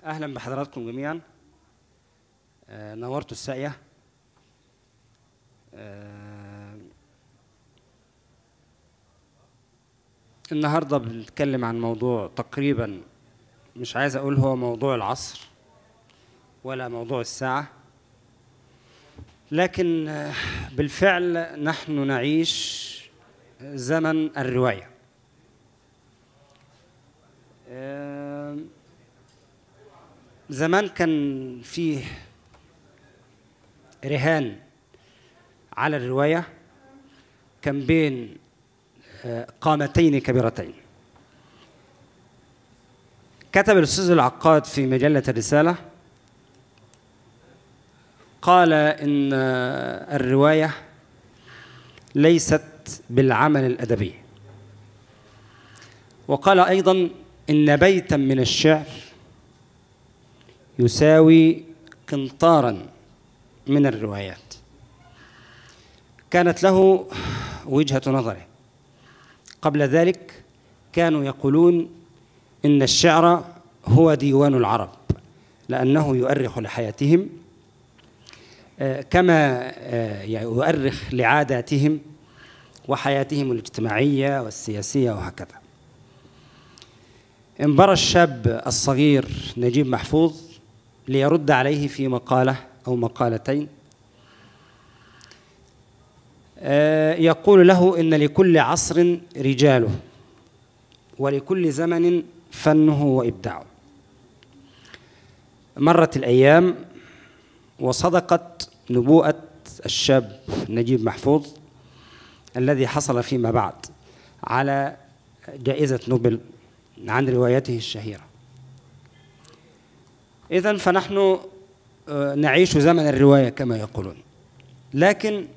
أهلا بحضراتكم جميعا. نورتوا الساقية. النهاردة بنتكلم عن موضوع تقريبا مش عايز أقول هو موضوع العصر ولا موضوع الساعة، لكن بالفعل نحن نعيش زمن الرواية. زمان كان فيه رهان على الرواية، كان بين قامتين كبيرتين. كتب الأستاذ العقاد في مجلة الرسالة، قال إن الرواية ليست بالعمل الأدبي، وقال أيضا إن بيتا من الشعر يساوي قنطارا من الروايات. كانت له وجهة نظره. قبل ذلك كانوا يقولون إن الشعر هو ديوان العرب، لأنه يؤرخ لحياتهم كما يؤرخ لعاداتهم وحياتهم الاجتماعية والسياسية وهكذا. انبرى الشاب الصغير نجيب محفوظ ليرد عليه في مقالة أو مقالتين، يقول له إن لكل عصر رجاله ولكل زمن فنه وإبداعه. مرت الأيام وصدقت نبوءة الشاب نجيب محفوظ الذي حصل فيما بعد على جائزة نوبل عن روايته الشهيرة. إذن فنحن نعيش زمن الرواية كما يقولون، لكن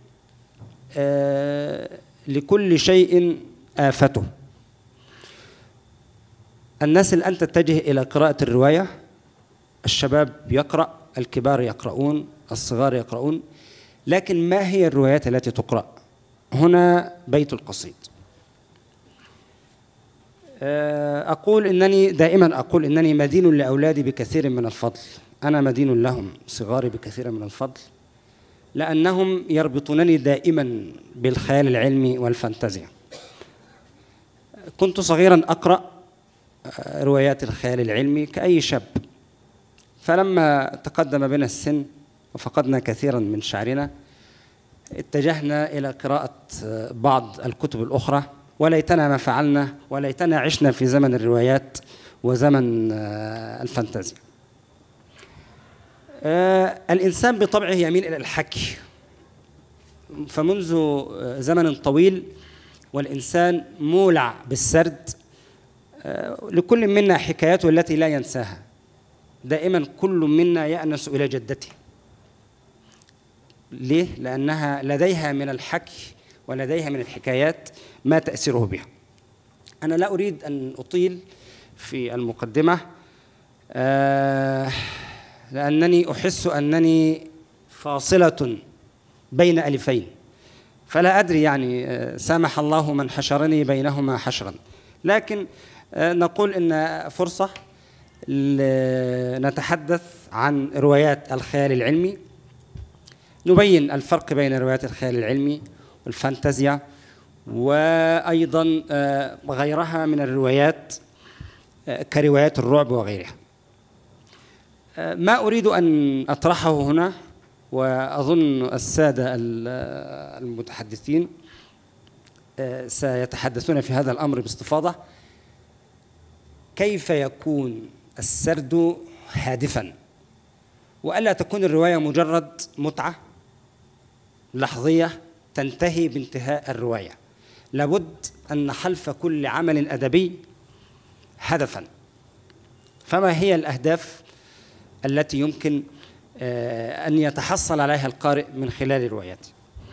لكل شيء آفته. الناس الآن تتجه إلى قراءة الرواية، الشباب يقرأ، الكبار يقرؤون، الصغار يقرؤون، لكن ما هي الروايات التي تقرأ؟ هنا بيت القصيد. دائما أقول إنني مدين لأولادي بكثير من الفضل. أنا مدين لهم صغاري بكثير من الفضل، لأنهم يربطونني دائما بالخيال العلمي والفانتازيا. كنت صغيرا أقرأ روايات الخيال العلمي كأي شاب، فلما تقدم بنا السن وفقدنا كثيرا من شعرنا اتجهنا إلى قراءة بعض الكتب الأخرى، وليتنا ما فعلنا، وليتنا عشنا في زمن الروايات وزمن الفانتازيا. الإنسان بطبعه يميل إلى الحكي، فمنذ زمن طويل والإنسان مولع بالسرد. لكل منا حكاياته التي لا ينساها. دائما كل منا يأنس إلى جدته. ليه؟ لأنها لديها من الحكي ولديها من الحكايات ما تأثره بها. أنا لا أريد أن أطيل في المقدمة، لأنني أحس أنني فاصلة بين ألفين، فلا أدري، يعني سامح الله من حشرني بينهما حشرا. لكن نقول إن فرصة نتحدث عن روايات الخيال العلمي، نبين الفرق بين روايات الخيال العلمي والفانتازيا وأيضا غيرها من الروايات كروايات الرعب وغيرها. ما أريد أن أطرحه هنا، وأظن السادة المتحدثين سيتحدثون في هذا الأمر باستفاضة. كيف يكون السرد هادفا، وألا تكون الرواية مجرد متعة لحظية تنتهي بانتهاء الرواية. لابد أن خلف كل عمل أدبي هدفا. فما هي الأهداف التي يمكن أن يتحصل عليها القارئ من خلال رواياته؟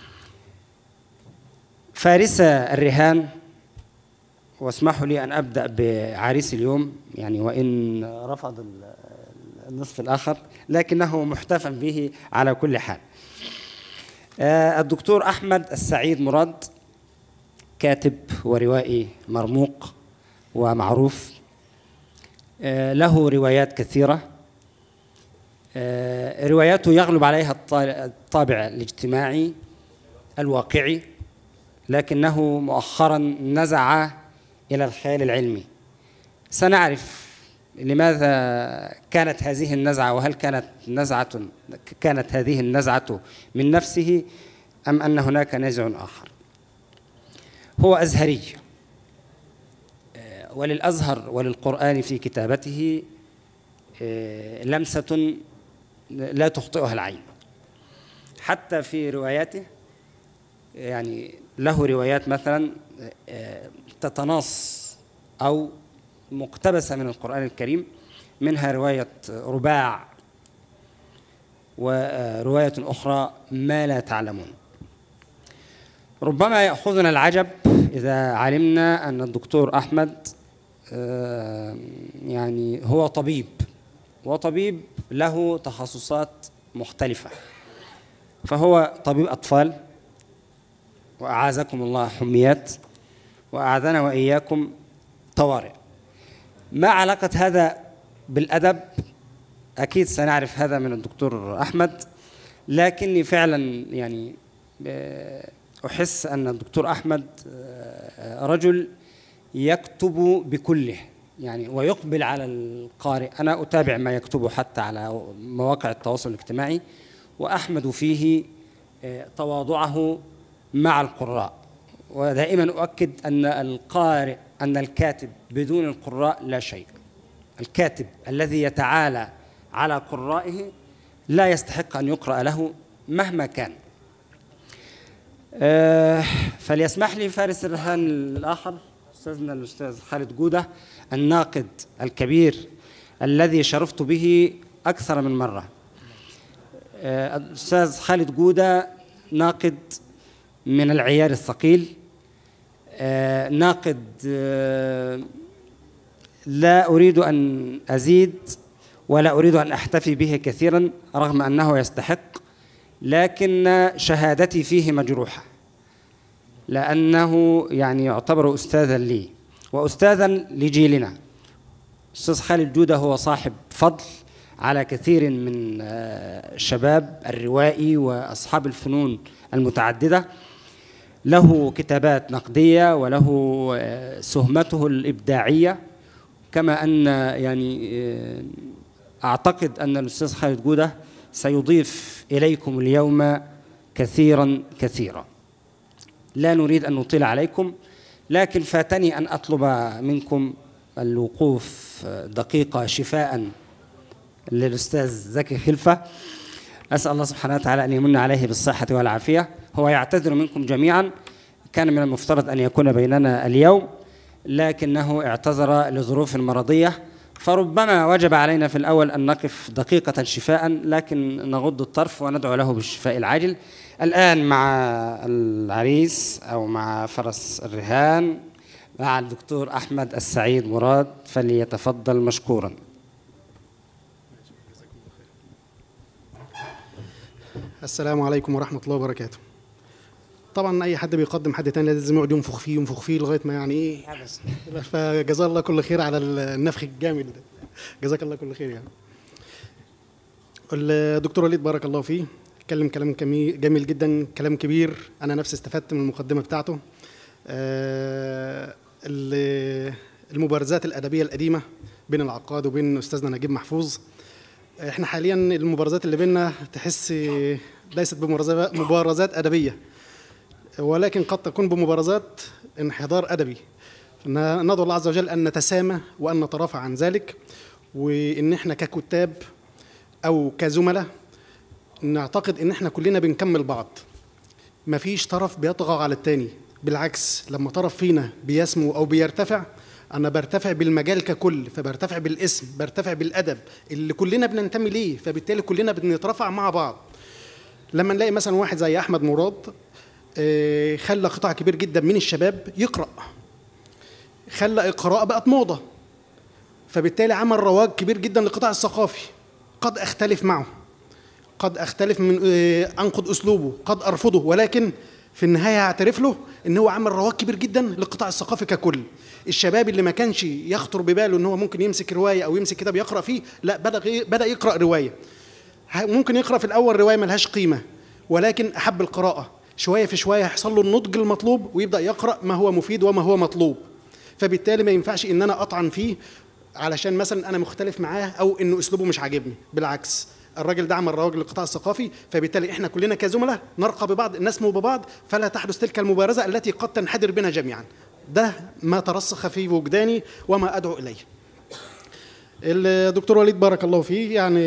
فارسة الرهان، واسمحوا لي أن أبدأ بعريس اليوم، يعني وإن رفض النصف الآخر لكنه محتفى به على كل حال. الدكتور أحمد السعيد مراد، كاتب وروائي مرموق ومعروف، له روايات كثيرة رواياته يغلب عليها الطابع الاجتماعي الواقعي، لكنه مؤخرا نزع إلى الخيال العلمي. سنعرف لماذا كانت هذه النزعة، وهل كانت هذه النزعة من نفسه أم أن هناك نزع آخر. هو أزهري، وللأزهر وللقرآن في كتابته لمسة لا تخطئها العين. حتى في رواياته، يعني له روايات مثلا تتناص أو مقتبسة من القرآن الكريم، منها رواية رباع، ورواية أخرى ما لا تعلمون. ربما يأخذنا العجب إذا علمنا أن الدكتور أحمد يعني هو طبيب له تخصصات مختلفة. فهو طبيب أطفال، وأعاذكم الله حميات، وأعاذنا وإياكم طوارئ. ما علاقة هذا بالأدب؟ أكيد سنعرف هذا من الدكتور أحمد، لكني فعلا يعني أحس أن الدكتور أحمد رجل يكتب بكله، يعني ويقبل على القارئ. أنا أتابع ما يكتبه حتى على مواقع التواصل الاجتماعي، وأحمد فيه تواضعه مع القراء. ودائما أؤكد أن الكاتب بدون القراء لا شيء. الكاتب الذي يتعالى على قرائه لا يستحق أن يقرأ له مهما كان. فليسمح لي فارس الرهان الآخر، أستاذنا الأستاذ خالد جودة، الناقد الكبير الذي شرفت به أكثر من مرة. الأستاذ خالد جودة ناقد من العيار الثقيل، ناقد لا أريد أن أزيد ولا أريد أن أحتفي به كثيرا رغم أنه يستحق، لكن شهادتي فيه مجروحة، لأنه يعني يعتبر أستاذا لي وأستاذا لجيلنا. أستاذ خالد جودة هو صاحب فضل على كثير من شباب الروائي وأصحاب الفنون المتعددة. له كتابات نقدية وله سهمته الإبداعية، كما أن يعني أعتقد أن الأستاذ خالد جودة سيضيف إليكم اليوم كثيرا كثيرا. لا نريد أن نطيل عليكم، لكن فاتني أن أطلب منكم الوقوف دقيقة شفاء للأستاذ زكي خلفة. أسأل الله سبحانه وتعالى أن يمن عليه بالصحة والعافية. هو يعتذر منكم جميعا، كان من المفترض أن يكون بيننا اليوم، لكنه اعتذر لظروف مرضية، فربما وجب علينا في الأول أن نقف دقيقة شفاء، لكن نغض الطرف وندعو له بالشفاء العاجل. الآن مع العريس أو مع فرس الرهان، مع الدكتور أحمد السعيد مراد، فليتفضل مشكورا. السلام عليكم ورحمة الله وبركاته. طبعا أي حد بيقدم حد تاني لازم يقعد ينفخ فيه لغاية ما يعني إيه، فجزاه الله كل خير على النفخ الجامد ده. جزاك الله كل خير. يعني الدكتور وليد بارك الله فيه اتكلم كلام جميل جدا، كلام كبير. أنا نفسي استفدت من المقدمة بتاعته. المبارزات الأدبية القديمة بين العقاد وبين أستاذنا نجيب محفوظ، احنا حاليا المبارزات اللي بيننا تحس ليست بمبارزات أدبية، ولكن قد تكون بمبارزات انحدار أدبي. ندعو الله عز وجل أن نتسامى وأن نترافع عن ذلك، وإن احنا ككتاب أو كزملاء نعتقد إن احنا كلنا بنكمل بعض، مفيش طرف بيطغى على التاني. بالعكس، لما طرف فينا بيسمو أو بيرتفع، أنا برتفع بالمجال ككل، فبرتفع بالاسم، برتفع بالأدب اللي كلنا بننتمي ليه، فبالتالي كلنا بنترفع مع بعض. لما نلاقي مثلا واحد زي أحمد مراد خلى قطاع كبير جدا من الشباب يقرأ، خلى القراءة بقت موضة، فبالتالي عمل رواج كبير جدا للقطاع الثقافي. قد أختلف معه، قد أختلف من أنقد أسلوبه، قد أرفضه، ولكن في النهاية هعترف له إن هو عمل رواج كبير جدا للقطاع الثقافي ككل. الشباب اللي ما كانش يخطر بباله إن هو ممكن يمسك رواية أو يمسك كتاب يقرأ فيه، لا، بدأ يقرأ رواية. ممكن يقرأ في الأول رواية ملهاش قيمة، ولكن أحب القراءة، شوية في شوية هيحصل له النضج المطلوب ويبدأ يقرأ ما هو مفيد وما هو مطلوب. فبالتالي ما ينفعش إن أنا أطعن فيه علشان مثلا أنا مختلف معاه أو إنه أسلوبه مش عاجبني. بالعكس، الراجل ده عمل رواج للقطاع الثقافي، فبالتالي إحنا كلنا كزملاء نرقى ببعض، نسمو ببعض، فلا تحدث تلك المبارزة التي قد تنحدر بنا جميعا. ده ما ترسخ في وجداني وما أدعو إليه. الدكتور وليد بارك الله فيه يعني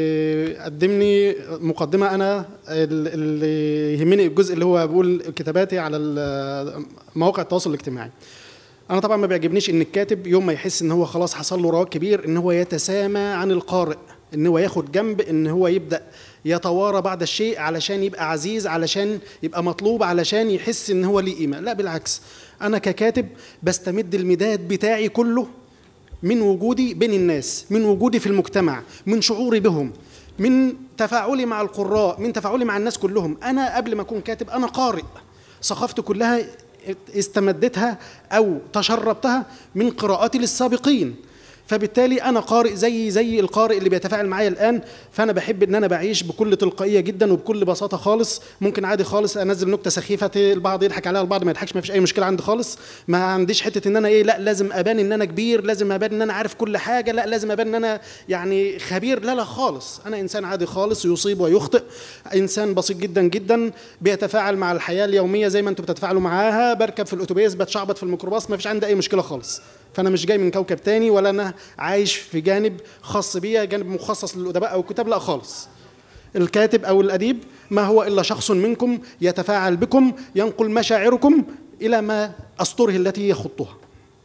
قدمني مقدمة. أنا اللي يهمني الجزء اللي هو بيقول كتاباتي على مواقع التواصل الاجتماعي. أنا طبعا ما بيعجبنيش إن الكاتب يوم ما يحس إن هو خلاص حصل له رواج كبير إن هو يتسامى عن القارئ، إن هو ياخد جنب، إن هو يبدأ يتوارى بعد الشيء علشان يبقى عزيز، علشان يبقى مطلوب، علشان يحس إن هو ليه قيمة. لا بالعكس، أنا ككاتب بستمد المداد بتاعي كله من وجودي بين الناس، من وجودي في المجتمع، من شعوري بهم، من تفاعلي مع القراء، من تفاعلي مع الناس كلهم. أنا قبل ما أكون كاتب أنا قارئ، ثقافتي كلها استمدتها أو تشربتها من قراءاتي للسابقين. فبالتالي أنا قارئ زي القارئ اللي بيتفاعل معايا الآن. فأنا بحب إن أنا بعيش بكل تلقائية جدا وبكل بساطة خالص. ممكن عادي خالص أنزل نكتة سخيفة البعض يضحك عليها، البعض ما يضحكش، ما فيش أي مشكلة عندي خالص. ما عنديش حتة إن أنا لا لازم أبان إن أنا كبير، لازم أبان إن أنا عارف كل حاجة، لا لازم أبان إن أنا يعني خبير. لا خالص، أنا إنسان عادي خالص، يصيب ويخطئ، إنسان بسيط جدا جدا، بيتفاعل مع الحياة اليومية زي ما أنتم بتتفاعلوا معاها. بركب في الأتوبيس، بتشعبط في الميكروباص، ما فيش عندي أي مشكلة خالص. فأنا مش جاي من كوكب تاني، ولا أنا عايش في جانب خاص بيا، جانب مخصص للأدباء أو الكتاب، لا خالص. الكاتب أو الأديب ما هو إلا شخص منكم يتفاعل بكم، ينقل مشاعركم إلى ما أسطره التي يخطها.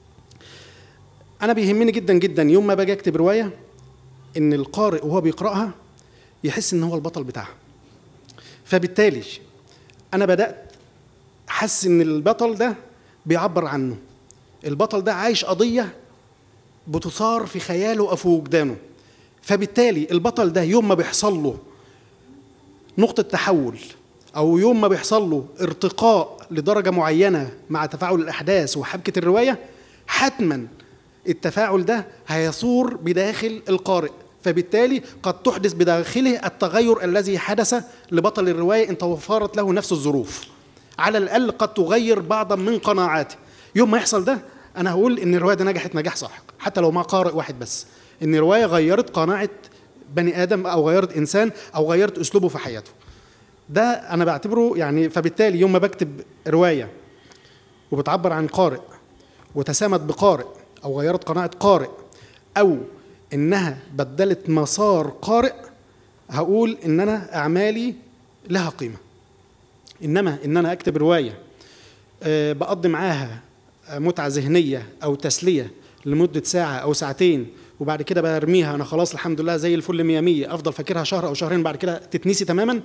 أنا بيهمني جدا جدا يوم ما باجي أكتب رواية إن القارئ وهو بيقرأها يحس إن هو البطل بتاعها. فبالتالي أنا بدأت أحس إن البطل ده بيعبر عنه، البطل ده عايش قضية بتصار في خياله أو في وجدانه. فبالتالي البطل ده يوم ما بيحصل له نقطة تحول، أو يوم ما بيحصل له ارتقاء لدرجة معينة مع تفاعل الأحداث وحبكة الرواية، حتما التفاعل ده هيثور بداخل القارئ. فبالتالي قد تحدث بداخله التغير الذي حدث لبطل الرواية إن توفرت له نفس الظروف. على الأقل قد تغير بعضا من قناعاته. يوم ما يحصل ده أنا هقول إن الرواية دي نجحت نجاح ساحق، حتى لو مع قارئ واحد بس، إن الرواية غيرت قناعة بني آدم، أو غيرت إنسان، أو غيرت أسلوبه في حياته. ده أنا بعتبره يعني. فبالتالي يوم ما بكتب رواية وبتعبر عن قارئ وتسامت بقارئ، أو غيرت قناعة قارئ، أو إنها بدلت مسار قارئ، هقول إن أنا أعمالي لها قيمة. إنما إن أنا أكتب رواية بقضي معاها متعة ذهنية أو تسلية لمدة ساعة أو ساعتين وبعد كده برميها، أنا خلاص الحمد لله زي الفل 100 أفضل فاكرها شهر أو شهرين بعد كده تتنسي تماما،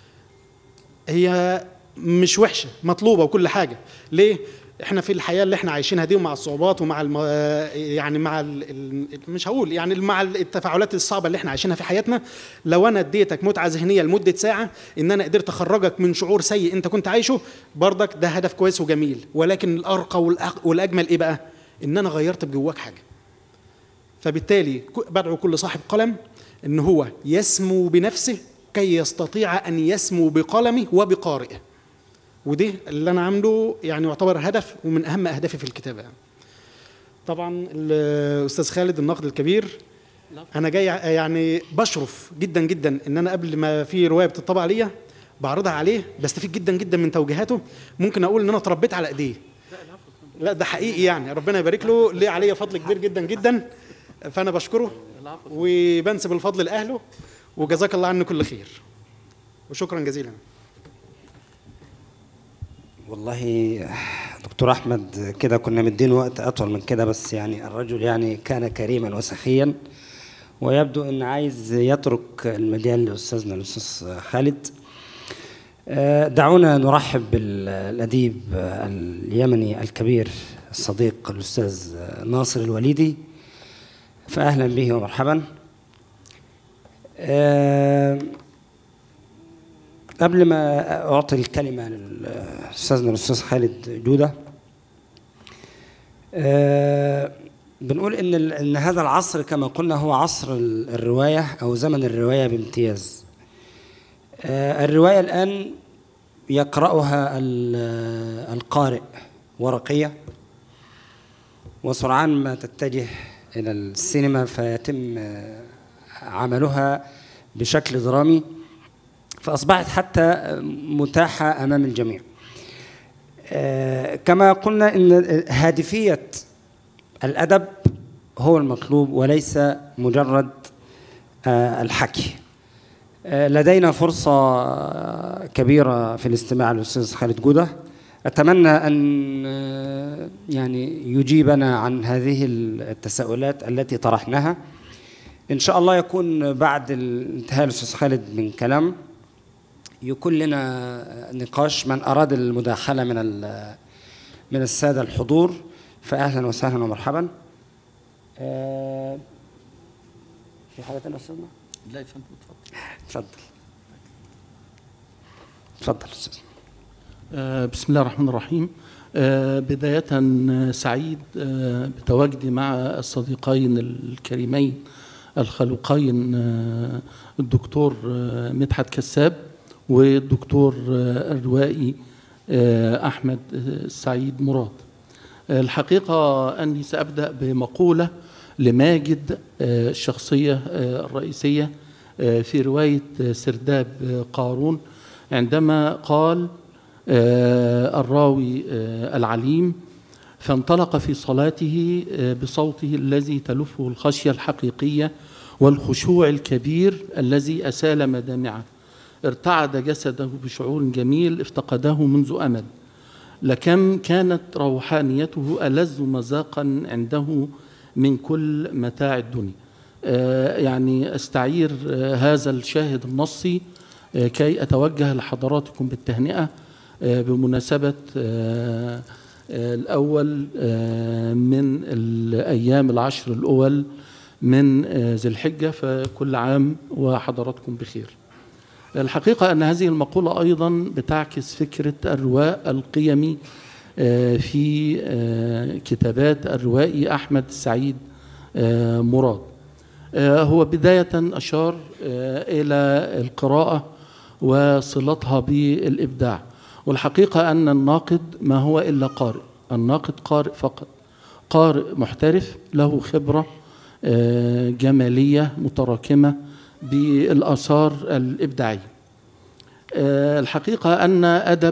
هي مش وحشة، مطلوبة وكل حاجة. ليه؟ احنا في الحياة اللي احنا عايشينها دي، ومع الصعوبات ومع يعني مع مش هقول يعني مع التفاعلات الصعبة اللي احنا عايشينها في حياتنا، لو انا اديتك متعة ذهنية لمدة ساعة ان انا قدرت اخرجك من شعور سيء انت كنت عايشه، برضك ده هدف كويس وجميل. ولكن الارقى والاجمل ايه بقى؟ ان انا غيرت بجواك حاجة. فبالتالي بدعو كل صاحب قلم ان هو يسمو بنفسه كي يستطيع ان يسمو بقلمه وبقارئه. ودي اللي أنا عامله يعني يعتبر هدف ومن أهم أهدافي في الكتابة. طبعا الأستاذ خالد الناقد الكبير، أنا جاي يعني بشرف جدا جدا إن أنا قبل ما في رواية بتطبع ليا بعرضها عليه، بستفيد جدا جدا من توجيهاته. ممكن أقول إن أنا اتربيت على إيديه. لا ده حقيقي يعني، ربنا يبارك له، ليه عليا فضل كبير جدا جدا، فأنا بشكره وبنسب الفضل لأهله، وجزاك الله عنه كل خير، وشكرا جزيلا. والله دكتور أحمد كده كنا مدين وقت أطول من كده، بس يعني الرجل يعني كان كريما وسخيا، ويبدو أن عايز يترك المجال لأستاذنا الأستاذ خالد. دعونا نرحب بالأديب اليمني الكبير الصديق الأستاذ ناصر الوليدي، فأهلا به ومرحبا. قبل ما أعطي الكلمة لأستاذنا الأستاذ خالد جودة، بنقول إن هذا العصر كما قلنا هو عصر الرواية أو زمن الرواية بامتياز. الرواية الآن يقرأها القارئ ورقية، وسرعان ما تتجه إلى السينما فيتم عملها بشكل درامي، فأصبحت حتى متاحة أمام الجميع. كما قلنا إن هادفية الأدب هو المطلوب وليس مجرد الحكي. لدينا فرصة كبيرة في الاستماع للأستاذ خالد جودة، أتمنى أن يعني يجيبنا عن هذه التساؤلات التي طرحناها. إن شاء الله يكون بعد انتهاء الأستاذ خالد من كلام يكون لنا نقاش. من أراد المداخلة من السادة الحضور فأهلا وسهلا ومرحبا. في حاجة تانية أستاذنا؟ لا يا فندم، اتفضل. اتفضل أستاذ. بسم الله الرحمن الرحيم. بداية سعيد بتواجدي مع الصديقين الكريمين الخلوقين الدكتور مدحت كساب والدكتور الروائي أحمد السعيد مراد. الحقيقة أني سأبدأ بمقولة لماجد الشخصية الرئيسية في رواية سرداب قارون، عندما قال الراوي العليم: فانطلق في صلاته بصوته الذي تلفه الخشية الحقيقية والخشوع الكبير الذي أسال مدامعه، ارتعد جسده بشعور جميل افتقده منذ أمد، لكم كانت روحانيته ألذ مذاقا عنده من كل متاع الدنيا. يعني أستعير هذا الشاهد النصي كي أتوجه لحضراتكم بالتهنئة بمناسبة الأول من الأيام العشر الأول من ذي الحجة، فكل عام وحضراتكم بخير. الحقيقة أن هذه المقولة أيضا بتعكس فكرة الرواء القيمي في كتابات الروائي أحمد السعيد مراد. هو بداية أشار إلى القراءة وصلتها بالإبداع، والحقيقة أن الناقد ما هو إلا قارئ، الناقد قارئ فقط، قارئ محترف له خبرة جمالية متراكمة بالآثار الإبداعية. الحقيقة أن أدب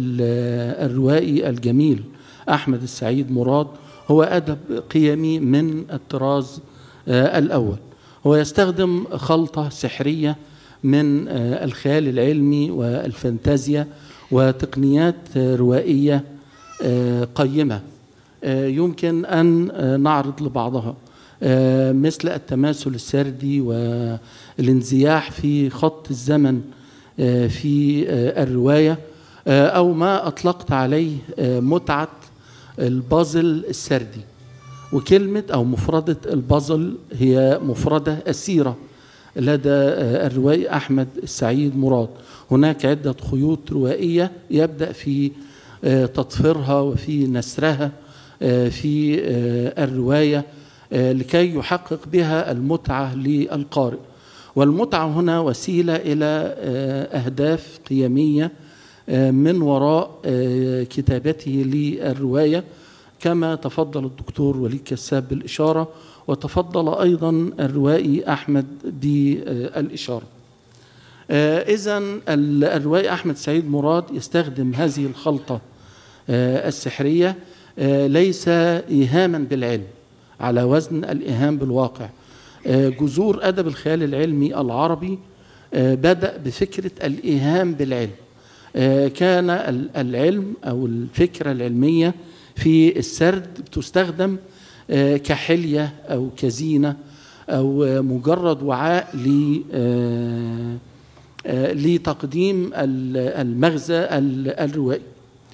الروائي الجميل أحمد السعيد مراد هو أدب قيمي من الطراز الأول. هو يستخدم خلطة سحرية من الخيال العلمي والفانتازيا وتقنيات روائية قيمة يمكن أن نعرض لبعضها، مثل التماثل السردي والانزياح في خط الزمن في الرواية، أو ما أطلقت عليه متعة البازل السردي. وكلمة أو مفردة البازل هي مفردة أسيرة لدى الروائي أحمد السعيد مراد. هناك عدة خيوط روائية يبدأ في تطفيرها وفي نسرها في الرواية لكي يحقق بها المتعة للقارئ. والمتعة هنا وسيلة إلى أهداف قيمية من وراء كتابته للرواية، كما تفضل الدكتور وليد كساب بالإشارة، وتفضل أيضا الروائي أحمد بالإشارة. إذن الروائي أحمد سعيد مراد يستخدم هذه الخلطة السحرية ليس إيهاما بالعلم على وزن الإيهام بالواقع. جذور أدب الخيال العلمي العربي بدأ بفكرة الإيهام بالعلم. كان العلم أو الفكرة العلمية في السرد بتستخدم كحلية أو كزينة أو مجرد وعاء لتقديم المغزى الروائي.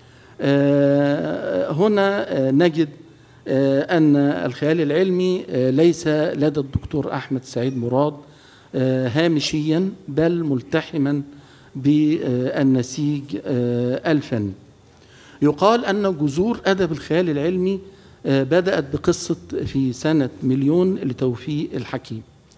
هنا نجد أن الخيال العلمي ليس لدى الدكتور أحمد سعيد مراد هامشيا، بل ملتحما بالنسيج الفني. يقال أن جذور أدب الخيال العلمي بدأت بقصة في سنة 1,000,000 لتوفيق الحكيم.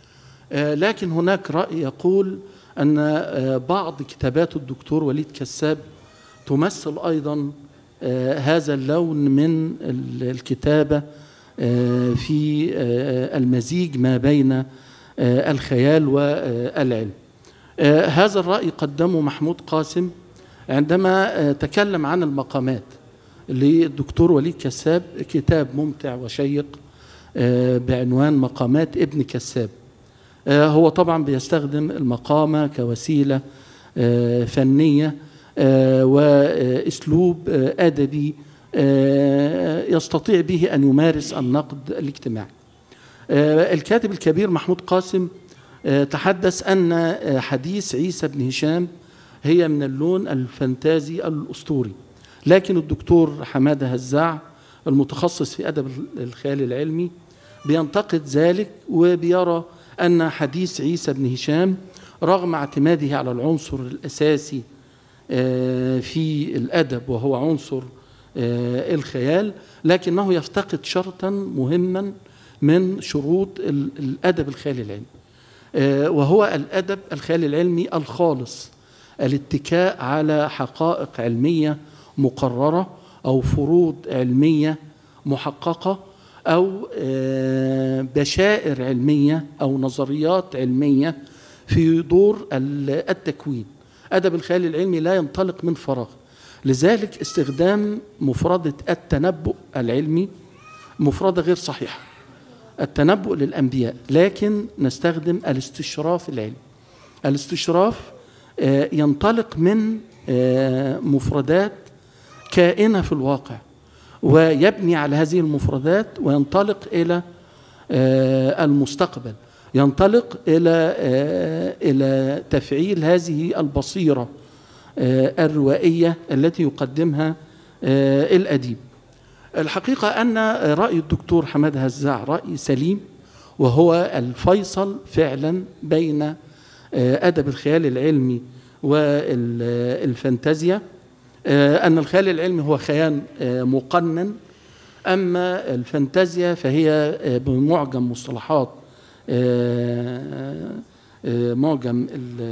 لكن هناك رأي يقول أن بعض كتابات الدكتور وليد كساب تمثل أيضا هذا اللون من الكتابة في المزيج ما بين الخيال والعلم. هذا الرأي قدمه محمود قاسم عندما تكلم عن المقامات للدكتور وليد كساب، كتاب ممتع وشيق بعنوان مقامات ابن كساب. هو طبعا بيستخدم المقامة كوسيلة فنية وأسلوب أدبي يستطيع به أن يمارس النقد الاجتماعي. الكاتب الكبير محمود قاسم تحدث أن حديث عيسى بن هشام هي من اللون الفانتازي الأسطوري، لكن الدكتور حمادة هزاع المتخصص في أدب الخيال العلمي بينتقد ذلك وبيرى أن حديث عيسى بن هشام رغم اعتماده على العنصر الأساسي في الأدب وهو عنصر الخيال، لكنه يفتقد شرطا مهما من شروط الأدب الخيال العلمي، وهو الأدب الخيال العلمي الخالص، الاتكاء على حقائق علمية مقررة أو فروض علمية محققة أو بشائر علمية أو نظريات علمية في دور التكوين. أدب الخيال العلمي لا ينطلق من فراغ، لذلك استخدام مفردة التنبؤ العلمي مفردة غير صحيحة. التنبؤ للأنبياء، لكن نستخدم الاستشراف العلمي. الاستشراف ينطلق من مفردات كائنة في الواقع ويبني على هذه المفردات وينطلق إلى المستقبل، ينطلق إلى تفعيل هذه البصيرة الروائية التي يقدمها الأديب. الحقيقة أن رأي الدكتور حمادة هزاع رأي سليم، وهو الفيصل فعلا بين أدب الخيال العلمي والفانتازيا. أن الخيال العلمي هو خيال مقنن، أما الفانتازيا فهي بمعجم مصطلحات معجم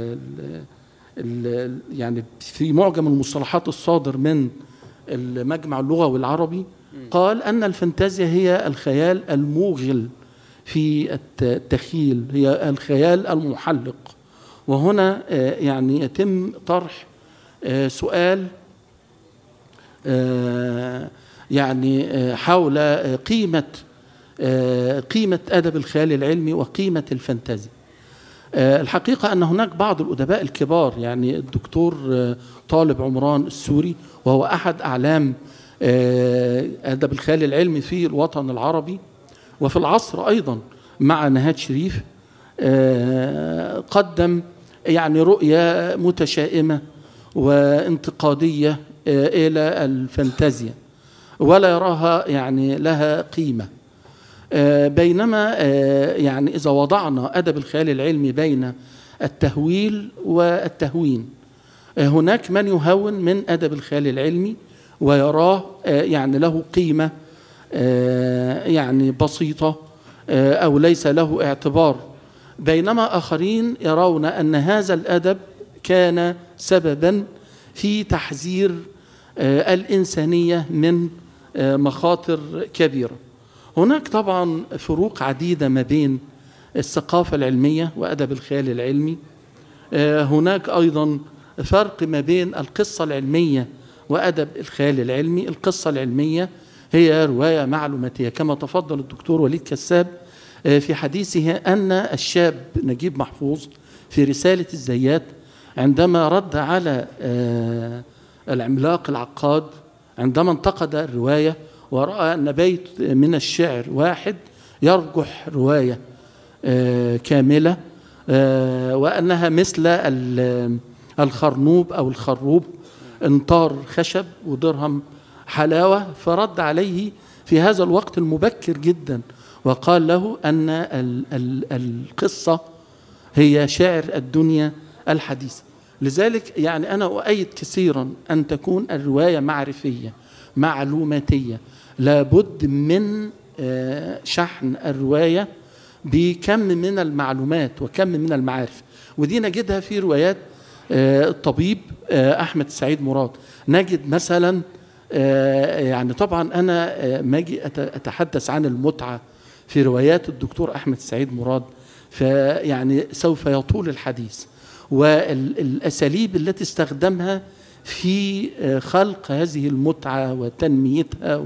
يعني في معجم المصطلحات الصادر من المجمع اللغوي العربي قال أن الفانتازيا هي الخيال الموغل في التخيل، هي الخيال المحلق. وهنا يعني يتم طرح سؤال يعني حول قيمة أدب الخيال العلمي وقيمة الفانتازيا. الحقيقة أن هناك بعض الأدباء الكبار، يعني الدكتور طالب عمران السوري وهو أحد أعلام أدب الخيال العلمي في الوطن العربي وفي العصر أيضا مع نهاد شريف، قدم يعني رؤية متشائمة وانتقادية إلى الفانتازيا ولا يراها يعني لها قيمة. بينما يعني إذا وضعنا أدب الخيال العلمي بين التهويل والتهوين، هناك من يهون من أدب الخيال العلمي ويراه يعني له قيمة يعني بسيطة أو ليس له اعتبار، بينما آخرين يرون أن هذا الأدب كان سببا في تحذير الإنسانية من مخاطر كبيرة. هناك طبعا فروق عديدة ما بين الثقافة العلمية وأدب الخيال العلمي. هناك أيضا فرق ما بين القصة العلمية وأدب الخيال العلمي. القصة العلمية هي رواية معلوماتية كما تفضل الدكتور وليد كساب في حديثه أن الشاب نجيب محفوظ في رسالة الزيات عندما رد على العملاق العقاد عندما انتقد الرواية ورأى أن بيت من الشعر واحد يرجح رواية كاملة وأنها مثل الخرنوب أو الخروب، انطار خشب ودرهم حلاوة، فرد عليه في هذا الوقت المبكر جدا وقال له أن القصة هي شعر الدنيا الحديثة. لذلك يعني أنا أؤيد كثيرا أن تكون الرواية معرفية معلوماتية، لابد من شحن الرواية بكم من المعلومات وكم من المعارف، ودي نجدها في روايات الطبيب أحمد السعيد مراد. نجد مثلا يعني طبعا أنا ما أجي أتحدث عن المتعة في روايات الدكتور أحمد السعيد مراد فيعني سوف يطول الحديث، والأساليب التي استخدمها في خلق هذه المتعة وتنميتها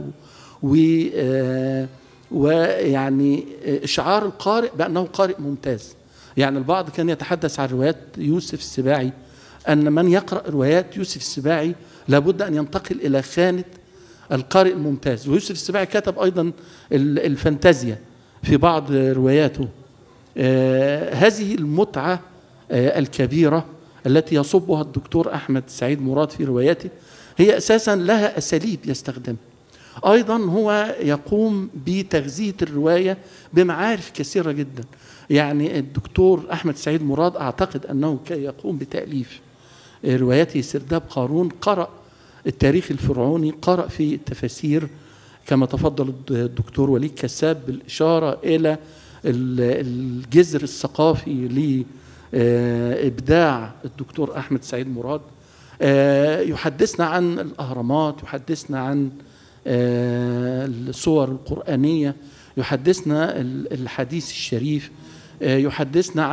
ويعني إشعار القارئ بأنه قارئ ممتاز. يعني البعض كان يتحدث عن روايات يوسف السباعي أن من يقرأ روايات يوسف السباعي لابد أن ينتقل إلى خانة القارئ الممتاز. ويوسف السباعي كتب أيضا الفانتازيا في بعض رواياته. هذه المتعة الكبيرة التي يصبها الدكتور أحمد سعيد مراد في رواياته هي أساسا لها أساليب يستخدمها. أيضا هو يقوم بتغذية الرواية بمعارف كثيرة جدا. يعني الدكتور أحمد سعيد مراد أعتقد أنه كي يقوم بتأليف روايته سرداب قارون قرأ التاريخ الفرعوني، قرأ في التفاسير كما تفضل الدكتور وليد كساب بالإشارة إلى الجذر الثقافي لإبداع الدكتور أحمد سعيد مراد. يحدثنا عن الأهرامات، يحدثنا عن الصور القرآنية، يحدثنا الحديث الشريف، يحدثنا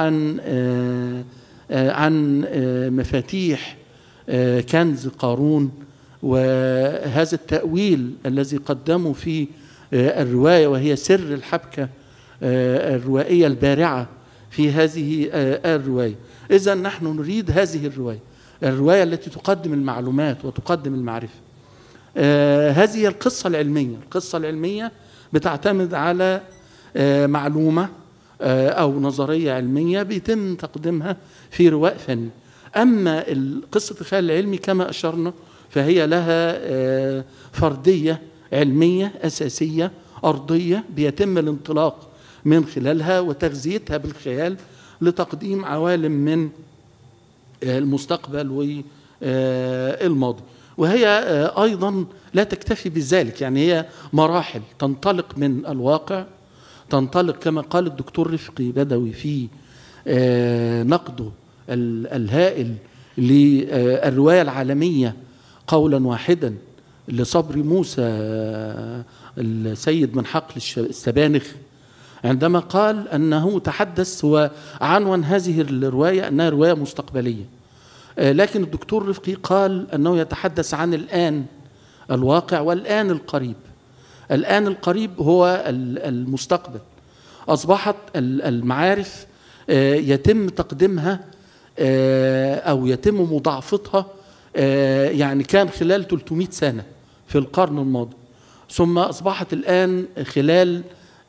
عن مفاتيح كنز قارون، وهذا التأويل الذي قدمه في الرواية وهي سر الحبكة الروائية البارعة في هذه الرواية. إذن نحن نريد هذه الرواية التي تقدم المعلومات وتقدم المعرفة. هذه القصة العلمية. القصة العلمية بتعتمد على معلومة أو نظرية علمية بيتم تقديمها في رواء فني. أما قصة الخيال العلمي كما أشرنا فهي لها فردية علمية أساسية أرضية بيتم الانطلاق من خلالها وتغذيتها بالخيال لتقديم عوالم من المستقبل والماضي. وهي أيضا لا تكتفي بذلك، يعني هي مراحل تنطلق من الواقع، تنطلق كما قال الدكتور رفقي بدوي في نقده الهائل للرواية العالمية قولا واحدا لصبري موسى السيد من حقل السبانخ، عندما قال أنه تحدث وعنوان هذه الرواية أنها رواية مستقبلية، لكن الدكتور رفقي قال أنه يتحدث عن الآن الواقع والآن القريب. الآن القريب هو المستقبل. أصبحت المعارف يتم تقديمها أو يتم مضاعفتها، يعني كان خلال 300 سنة في القرن الماضي، ثم أصبحت الآن خلال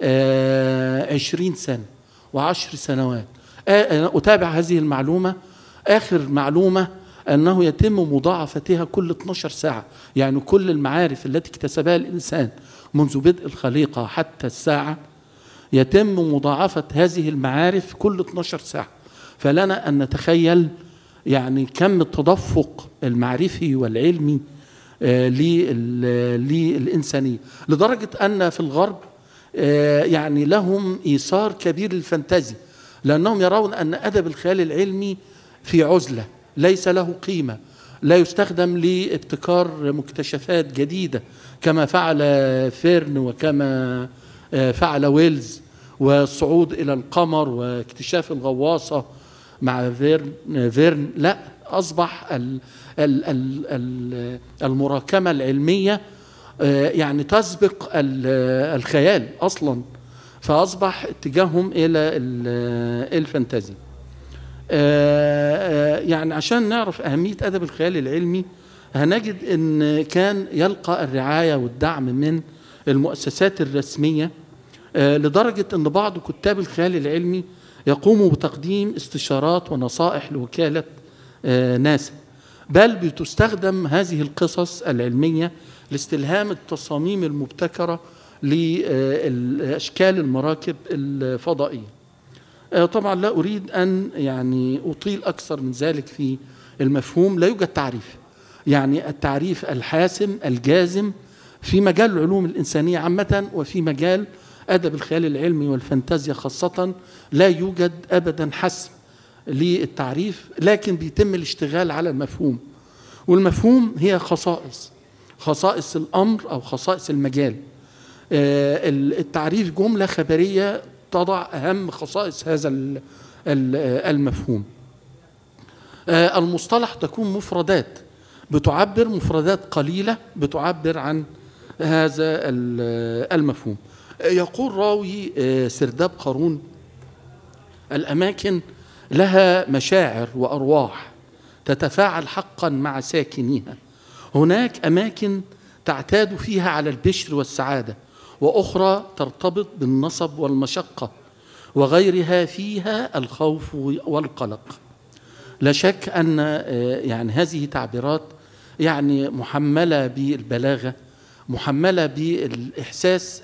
20 سنة و10 سنوات. أتابع هذه المعلومة. آخر معلومة أنه يتم مضاعفتها كل 12 ساعة، يعني كل المعارف التي اكتسبها الإنسان منذ بدء الخليقة حتى الساعة يتم مضاعفة هذه المعارف كل 12 ساعة. فلنا أن نتخيل يعني كم التدفق المعرفي والعلمي للإنسانية، لدرجة أن في الغرب يعني لهم إيثار كبير للفانتازي، لأنهم يرون أن أدب الخيال العلمي في عزلة ليس له قيمة، لا يستخدم لابتكار مكتشفات جديدة كما فعل فيرن وكما فعل ويلز، والصعود إلى القمر واكتشاف الغواصة مع فيرن. لا، أصبح المراكمة العلمية يعني تسبق الخيال أصلا، فأصبح اتجاههم إلى الفانتازي. يعني عشان نعرف أهمية أدب الخيال العلمي هنجد أن كان يلقى الرعاية والدعم من المؤسسات الرسمية، لدرجة أن بعض كتاب الخيال العلمي يقوموا بتقديم استشارات ونصائح لوكالة ناسا، بل بتستخدم هذه القصص العلمية لاستلهام التصاميم المبتكرة لأشكال المراكب الفضائية. طبعا لا أريد أن يعني أطيل أكثر من ذلك في المفهوم. لا يوجد تعريف، يعني التعريف الحاسم الجازم في مجال العلوم الإنسانية عامة وفي مجال أدب الخيال العلمي والفانتازيا خاصة لا يوجد أبدا حسم للتعريف، لكن بيتم الاشتغال على المفهوم، والمفهوم هي خصائص الأمر أو خصائص المجال. التعريف جملة خبرية تضع أهم خصائص هذا المفهوم. المصطلح تكون مفردات مفردات قليلة بتعبر عن هذا المفهوم. يقول راوي سرداب قارون: الأماكن لها مشاعر وأرواح تتفاعل حقا مع ساكنيها. هناك أماكن تعتاد فيها على البشر والسعادة، وأخرى ترتبط بالنصب والمشقة، وغيرها فيها الخوف والقلق. لا شك أن يعني هذه تعبيرات يعني محملة بالبلاغة، محملة بالإحساس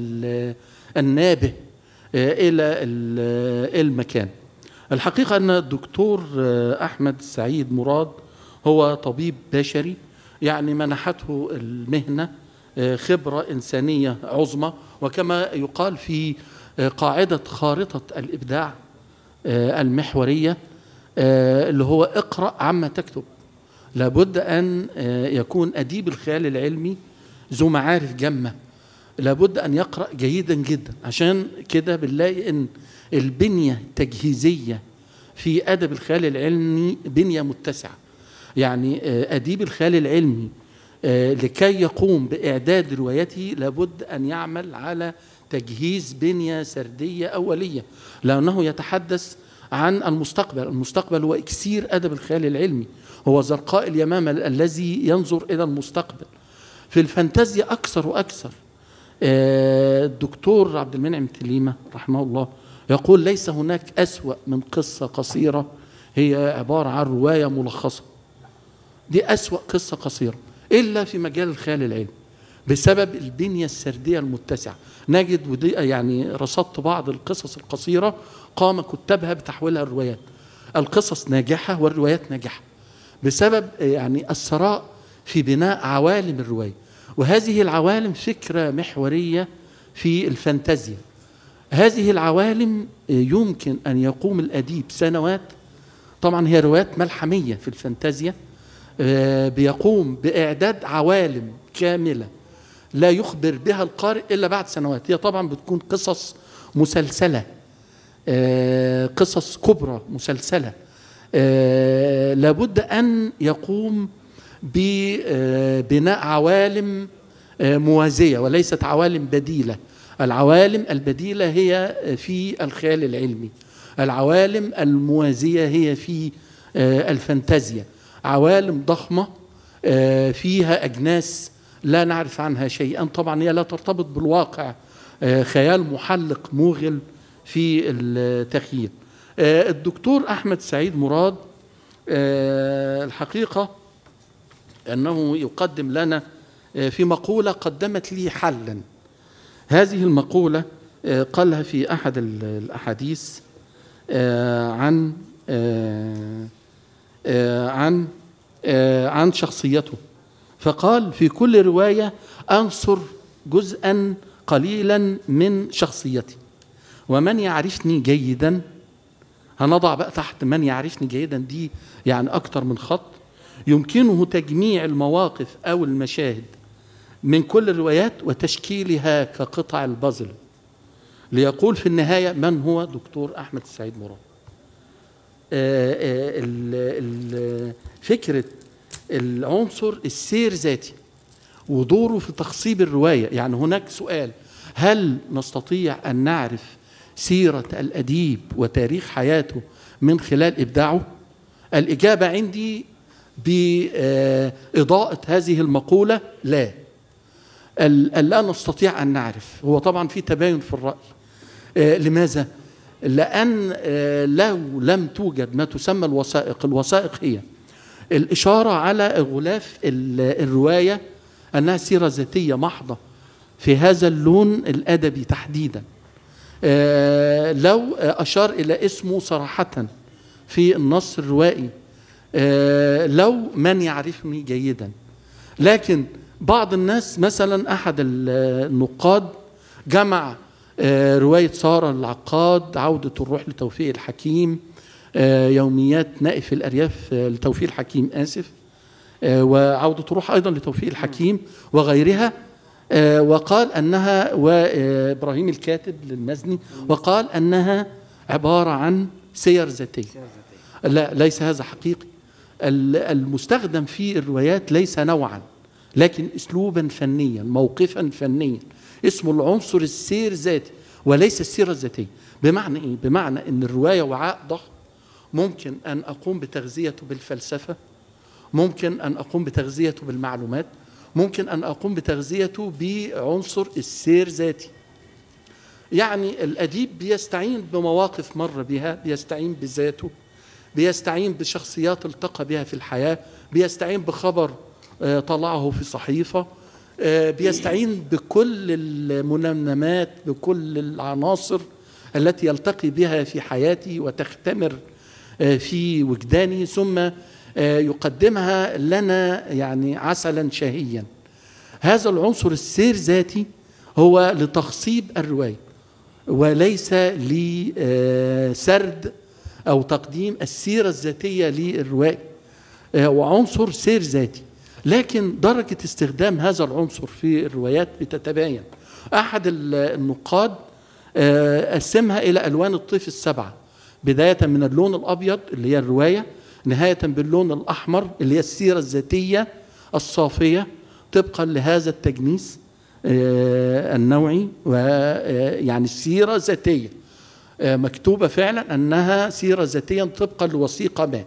النابه إلى المكان. الحقيقة أن الدكتور أحمد سعيد مراد هو طبيب بشري، يعني منحته المهنة خبرة إنسانية عظمى، وكما يقال في قاعدة خارطة الإبداع المحورية اللي هو اقرأ عما تكتب. لابد أن يكون أديب الخيال العلمي ذو معارف جمة، لابد أن يقرأ جيدا جدا. عشان كده بنلاقي أن البنية التجهيزية في أدب الخيال العلمي بنية متسعة. يعني أديب الخيال العلمي لكي يقوم بإعداد روايته لابد أن يعمل على تجهيز بنية سردية أولية، لأنه يتحدث عن المستقبل. المستقبل هو إكسير أدب الخيال العلمي، هو زرقاء اليمامة الذي ينظر إلى المستقبل. في الفانتازيا أكثر وأكثر. الدكتور عبد المنعم تليمة رحمه الله يقول: ليس هناك أسوأ من قصة قصيرة هي عبارة عن رواية ملخصة. دي أسوأ قصة قصيرة إلا في مجال الخيال العلمي بسبب البنية السردية المتسعة. نجد ودي يعني رصدت بعض القصص القصيرة قام كتابها بتحويلها الروايات. القصص ناجحة والروايات ناجحة بسبب يعني الثراء في بناء عوالم الرواية، وهذه العوالم فكرة محورية في الفانتازيا. هذه العوالم يمكن أن يقوم الأديب سنوات، طبعا هي روايات ملحمية في الفانتازيا، بيقوم بإعداد عوالم كاملة لا يخبر بها القارئ إلا بعد سنوات. هي طبعا بتكون قصص مسلسلة، قصص كبرى مسلسلة، لابد أن يقوم ببناء عوالم موازية وليست عوالم بديلة. العوالم البديلة هي في الخيال العلمي، العوالم الموازية هي في الفانتازيا. عوالم ضخمة فيها أجناس لا نعرف عنها شيئا، طبعا هي لا ترتبط بالواقع، خيال محلق موغل في التخيل. الدكتور أحمد سعيد مراد الحقيقة أنه يقدم لنا في مقولة قدمت لي حلا. هذه المقولة قالها في أحد الأحاديث عن شخصيته، فقال: في كل رواية أنصر جزءا قليلا من شخصيتي، ومن يعرفني جيدا، هنضع بقى تحت من يعرفني جيدا دي يعني أكتر من خط، يمكنه تجميع المواقف أو المشاهد من كل الروايات وتشكيلها كقطع البازل، ليقول في النهاية من هو دكتور أحمد سعيد مراد. فكرة العنصر السير ذاتي ودوره في تخصيب الرواية. يعني هناك سؤال: هل نستطيع أن نعرف سيرة الأديب وتاريخ حياته من خلال إبداعه؟ الإجابة عندي بإضاءة هذه المقولة: لا نستطيع أن نعرف. هو طبعا في تباين في الرأي. لماذا؟ لأن لو لم توجد ما تسمى الوثائق هي الإشارة على غلاف الرواية أنها سيرة ذاتية محضة في هذا اللون الأدبي تحديدا. لو أشار إلى اسمه صراحة في النص الروائي، لو من يعرفني جيدا. لكن بعض الناس مثلا أحد النقاد جمع رواية سارة العقاد، عودة الروح لتوفيق الحكيم، يوميات نائف الأرياف لتوفيق الحكيم آسف، وعودة الروح أيضا لتوفيق الحكيم وغيرها. وقال أنها، وإبراهيم الكاتب للمزني، وقال أنها عبارة عن سير ذاتية. لا، ليس هذا حقيقي. المستخدم في الروايات ليس نوعا، لكن أسلوبا فنيا، موقفا فنيا، اسمه العنصر السير ذاتي وليس السيرة الذاتية. بمعنى إيه؟ بمعنى أن الرواية وعاء ضخم، ممكن أن أقوم بتغذيته بالفلسفة، ممكن أن أقوم بتغذيته بالمعلومات، ممكن أن أقوم بتغذيته بعنصر السير ذاتي. يعني الأديب بيستعين بمواقف مر بها، بيستعين بذاته، بيستعين بشخصيات التقى بها في الحياة، بيستعين بخبر طلعه في صحيفة، بيستعين بكل المنمنمات، بكل العناصر التي يلتقي بها في حياتي وتختمر في وجداني، ثم يقدمها لنا يعني عسلا شهيا. هذا العنصر السير ذاتي هو لتخصيب الرواية، وليس لسرد أو تقديم السيرة الذاتية للرواية، وعنصر سير ذاتي. لكن درجة استخدام هذا العنصر في الروايات بتتباين. أحد النقاد قسمها إلى ألوان الطيف السبعة، بداية من اللون الأبيض اللي هي الرواية، نهاية باللون الأحمر اللي هي السيرة الذاتية الصافية طبقا لهذا التجنيس النوعي، ويعني السيرة ذاتية مكتوبة فعلا أنها سيرة ذاتيا طبقا لوثيقة ما.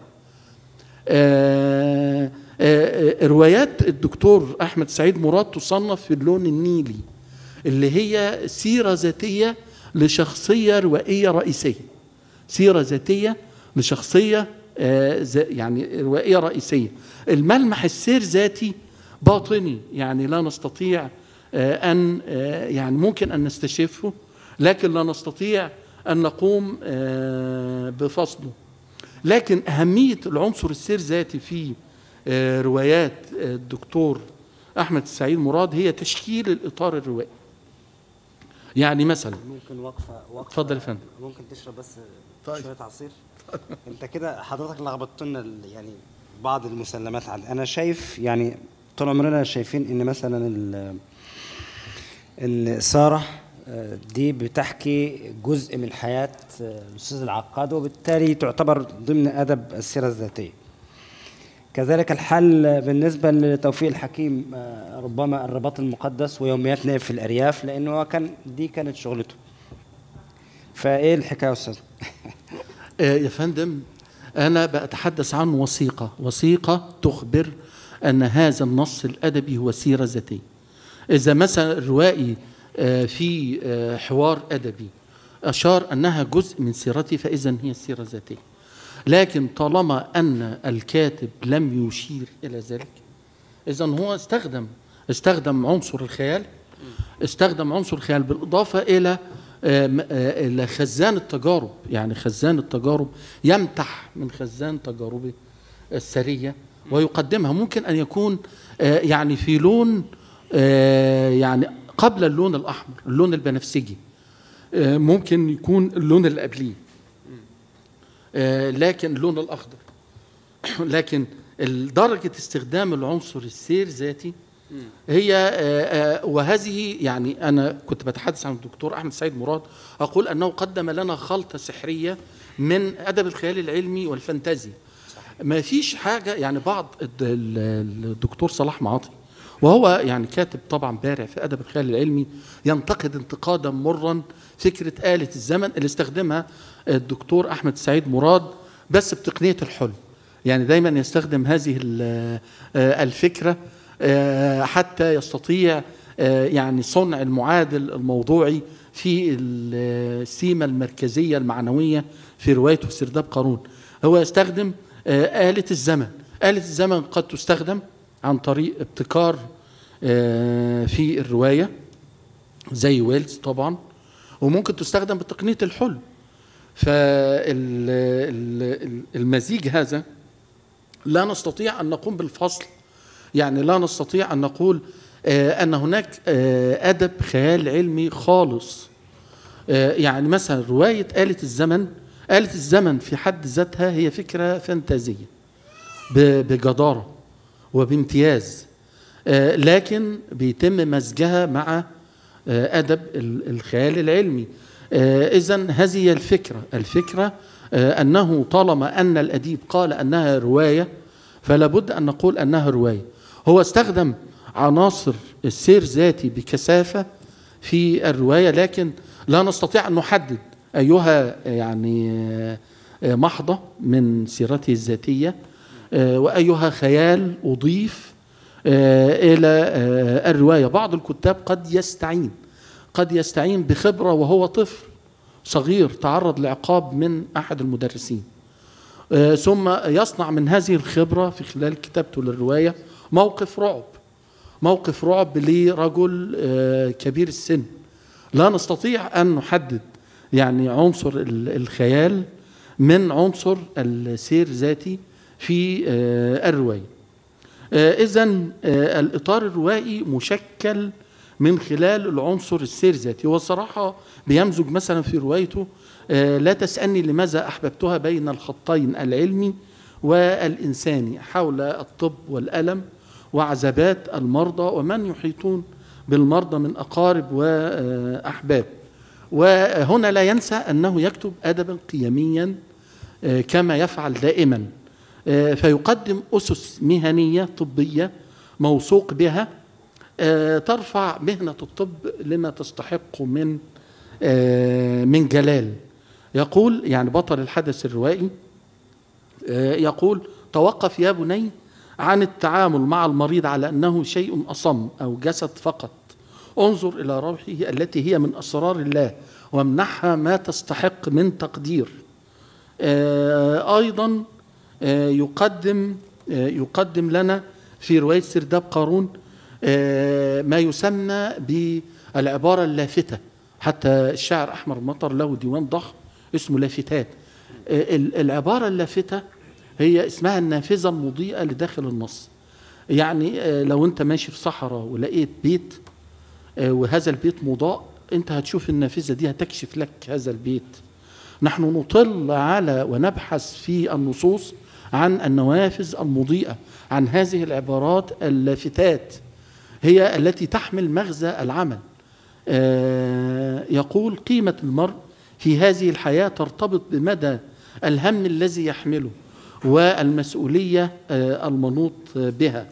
روايات الدكتور أحمد سعيد مراد تصنف في اللون النيلي، اللي هي سيرة ذاتية لشخصية روائية رئيسية، سيرة ذاتية لشخصية يعني روائية رئيسية. الملمح السير ذاتي باطني، يعني لا نستطيع أن يعني ممكن أن نستشفه، لكن لا نستطيع أن نقوم بفصله. لكن أهمية العنصر السير ذاتي في روايات الدكتور أحمد السعيد مراد هي تشكيل الإطار الروائي. يعني مثلا ممكن وقفة اتفضل يا فندم. ممكن تشرب بس شوية عصير؟ انت كده حضرتك لخبطت لنا يعني بعض المسلمات. انا شايف يعني طول عمرنا شايفين ان مثلا ان سارة دي بتحكي جزء من حياة الأستاذ العقاد، وبالتالي تعتبر ضمن أدب السيرة الذاتية. كذلك الحل بالنسبة لتوفيق الحكيم، ربما الرباط المقدس ويوميات نائب في الأرياف، لأنه دي كانت شغلته. فإيه الحكاية يا أستاذ؟ يا فندم، أنا بأتحدث عن وثيقة تخبر أن هذا النص الأدبي هو سيرة ذاتية. إذا مثلا الروائي في حوار أدبي أشار أنها جزء من سيرتي، فإذن هي السيرة الذاتية. لكن طالما أن الكاتب لم يشير إلى ذلك، إذن هو استخدم عنصر الخيال، بالإضافة إلى خزان التجارب. يعني خزان التجارب يمتح من خزان تجاربه السرية ويقدمها. ممكن أن يكون يعني في لون يعني قبل اللون الأحمر، اللون البنفسجي، ممكن يكون اللون اللي قبليه، لكن اللون الأخضر. لكن درجة استخدام العنصر السير ذاتي هي وهذه يعني أنا كنت بتحدث عن الدكتور أحمد سعيد مراد، أقول أنه قدم لنا خلطة سحرية من أدب الخيال العلمي والفانتازيا. ما فيش حاجة يعني بعض الدكتور صلاح معاطي، وهو يعني كاتب طبعا بارع في أدب الخيال العلمي، ينتقد انتقادا مرا فكرة آلة الزمن اللي استخدمها الدكتور أحمد سعيد مراد بس بتقنية الحلم. يعني دايما يستخدم هذه الفكرة حتى يستطيع يعني صنع المعادل الموضوعي في السيمة المركزية المعنوية في روايته في سرداب قارون. هو يستخدم آلة الزمن. آلة الزمن قد تستخدم عن طريق ابتكار في الرواية زي ويلز طبعا، وممكن تستخدم بتقنية الحلم. فالمزيج هذا لا نستطيع أن نقوم بالفصل. يعني لا نستطيع أن نقول أن هناك أدب خيال علمي خالص يعني مثلا رواية آلة الزمن، آلة الزمن في حد ذاتها هي فكرة فانتازية بجدارة وبامتياز، لكن بيتم مزجها مع أدب الخيال العلمي. إذن هذه هي الفكرة أنه طالما أن الأديب قال أنها رواية فلا بد أن نقول أنها رواية. هو استخدم عناصر السير ذاتي بكثافة في الرواية، لكن لا نستطيع أن نحدد أيها يعني محضة من سيرته الذاتية وأيها خيال أضيف إلى الرواية. بعض الكتاب قد يستعين بخبرة وهو طفل صغير تعرض لعقاب من أحد المدرسين، ثم يصنع من هذه الخبرة في خلال كتابته للرواية موقف رعب لرجل كبير السن. لا نستطيع أن نحدد يعني عنصر الخيال من عنصر السير ذاتي في الرواية. إذن الإطار الروائي مشكل من خلال العنصر السير ذاتي. والصراحة بيمزج مثلا في روايته لا تسألني لماذا أحببتها بين الخطين العلمي والإنساني حول الطب والألم وعذابات المرضى ومن يحيطون بالمرضى من أقارب وأحباب. وهنا لا ينسى أنه يكتب أدبا قيميا كما يفعل دائما، فيقدم أسس مهنية طبية موثوق بها ترفع مهنة الطب لما تستحق من جلال. يقول يعني بطل الحدث الروائي يقول: توقف يا بني عن التعامل مع المريض على أنه شيء أصم أو جسد فقط، انظر إلى روحه التي هي من أسرار الله وامنحها ما تستحق من تقدير. أيضا يقدم لنا في رواية سرداب قارون ما يسمى بالعبارة اللافتة. حتى الشاعر أحمر مطر له ديوان ضخم اسمه لافتات. العبارة اللافتة هي اسمها النافذة المضيئة لداخل النص. يعني لو أنت ماشي في صحراء ولقيت بيت وهذا البيت مضاء، أنت هتشوف النافذة دي هتكشف لك هذا البيت. نحن نطل على ونبحث في النصوص عن النوافذ المضيئة، عن هذه العبارات اللافتات هي التي تحمل مغزى العمل. يقول: قيمة المرء في هذه الحياة ترتبط بمدى الهم الذي يحمله والمسؤولية المنوط بها.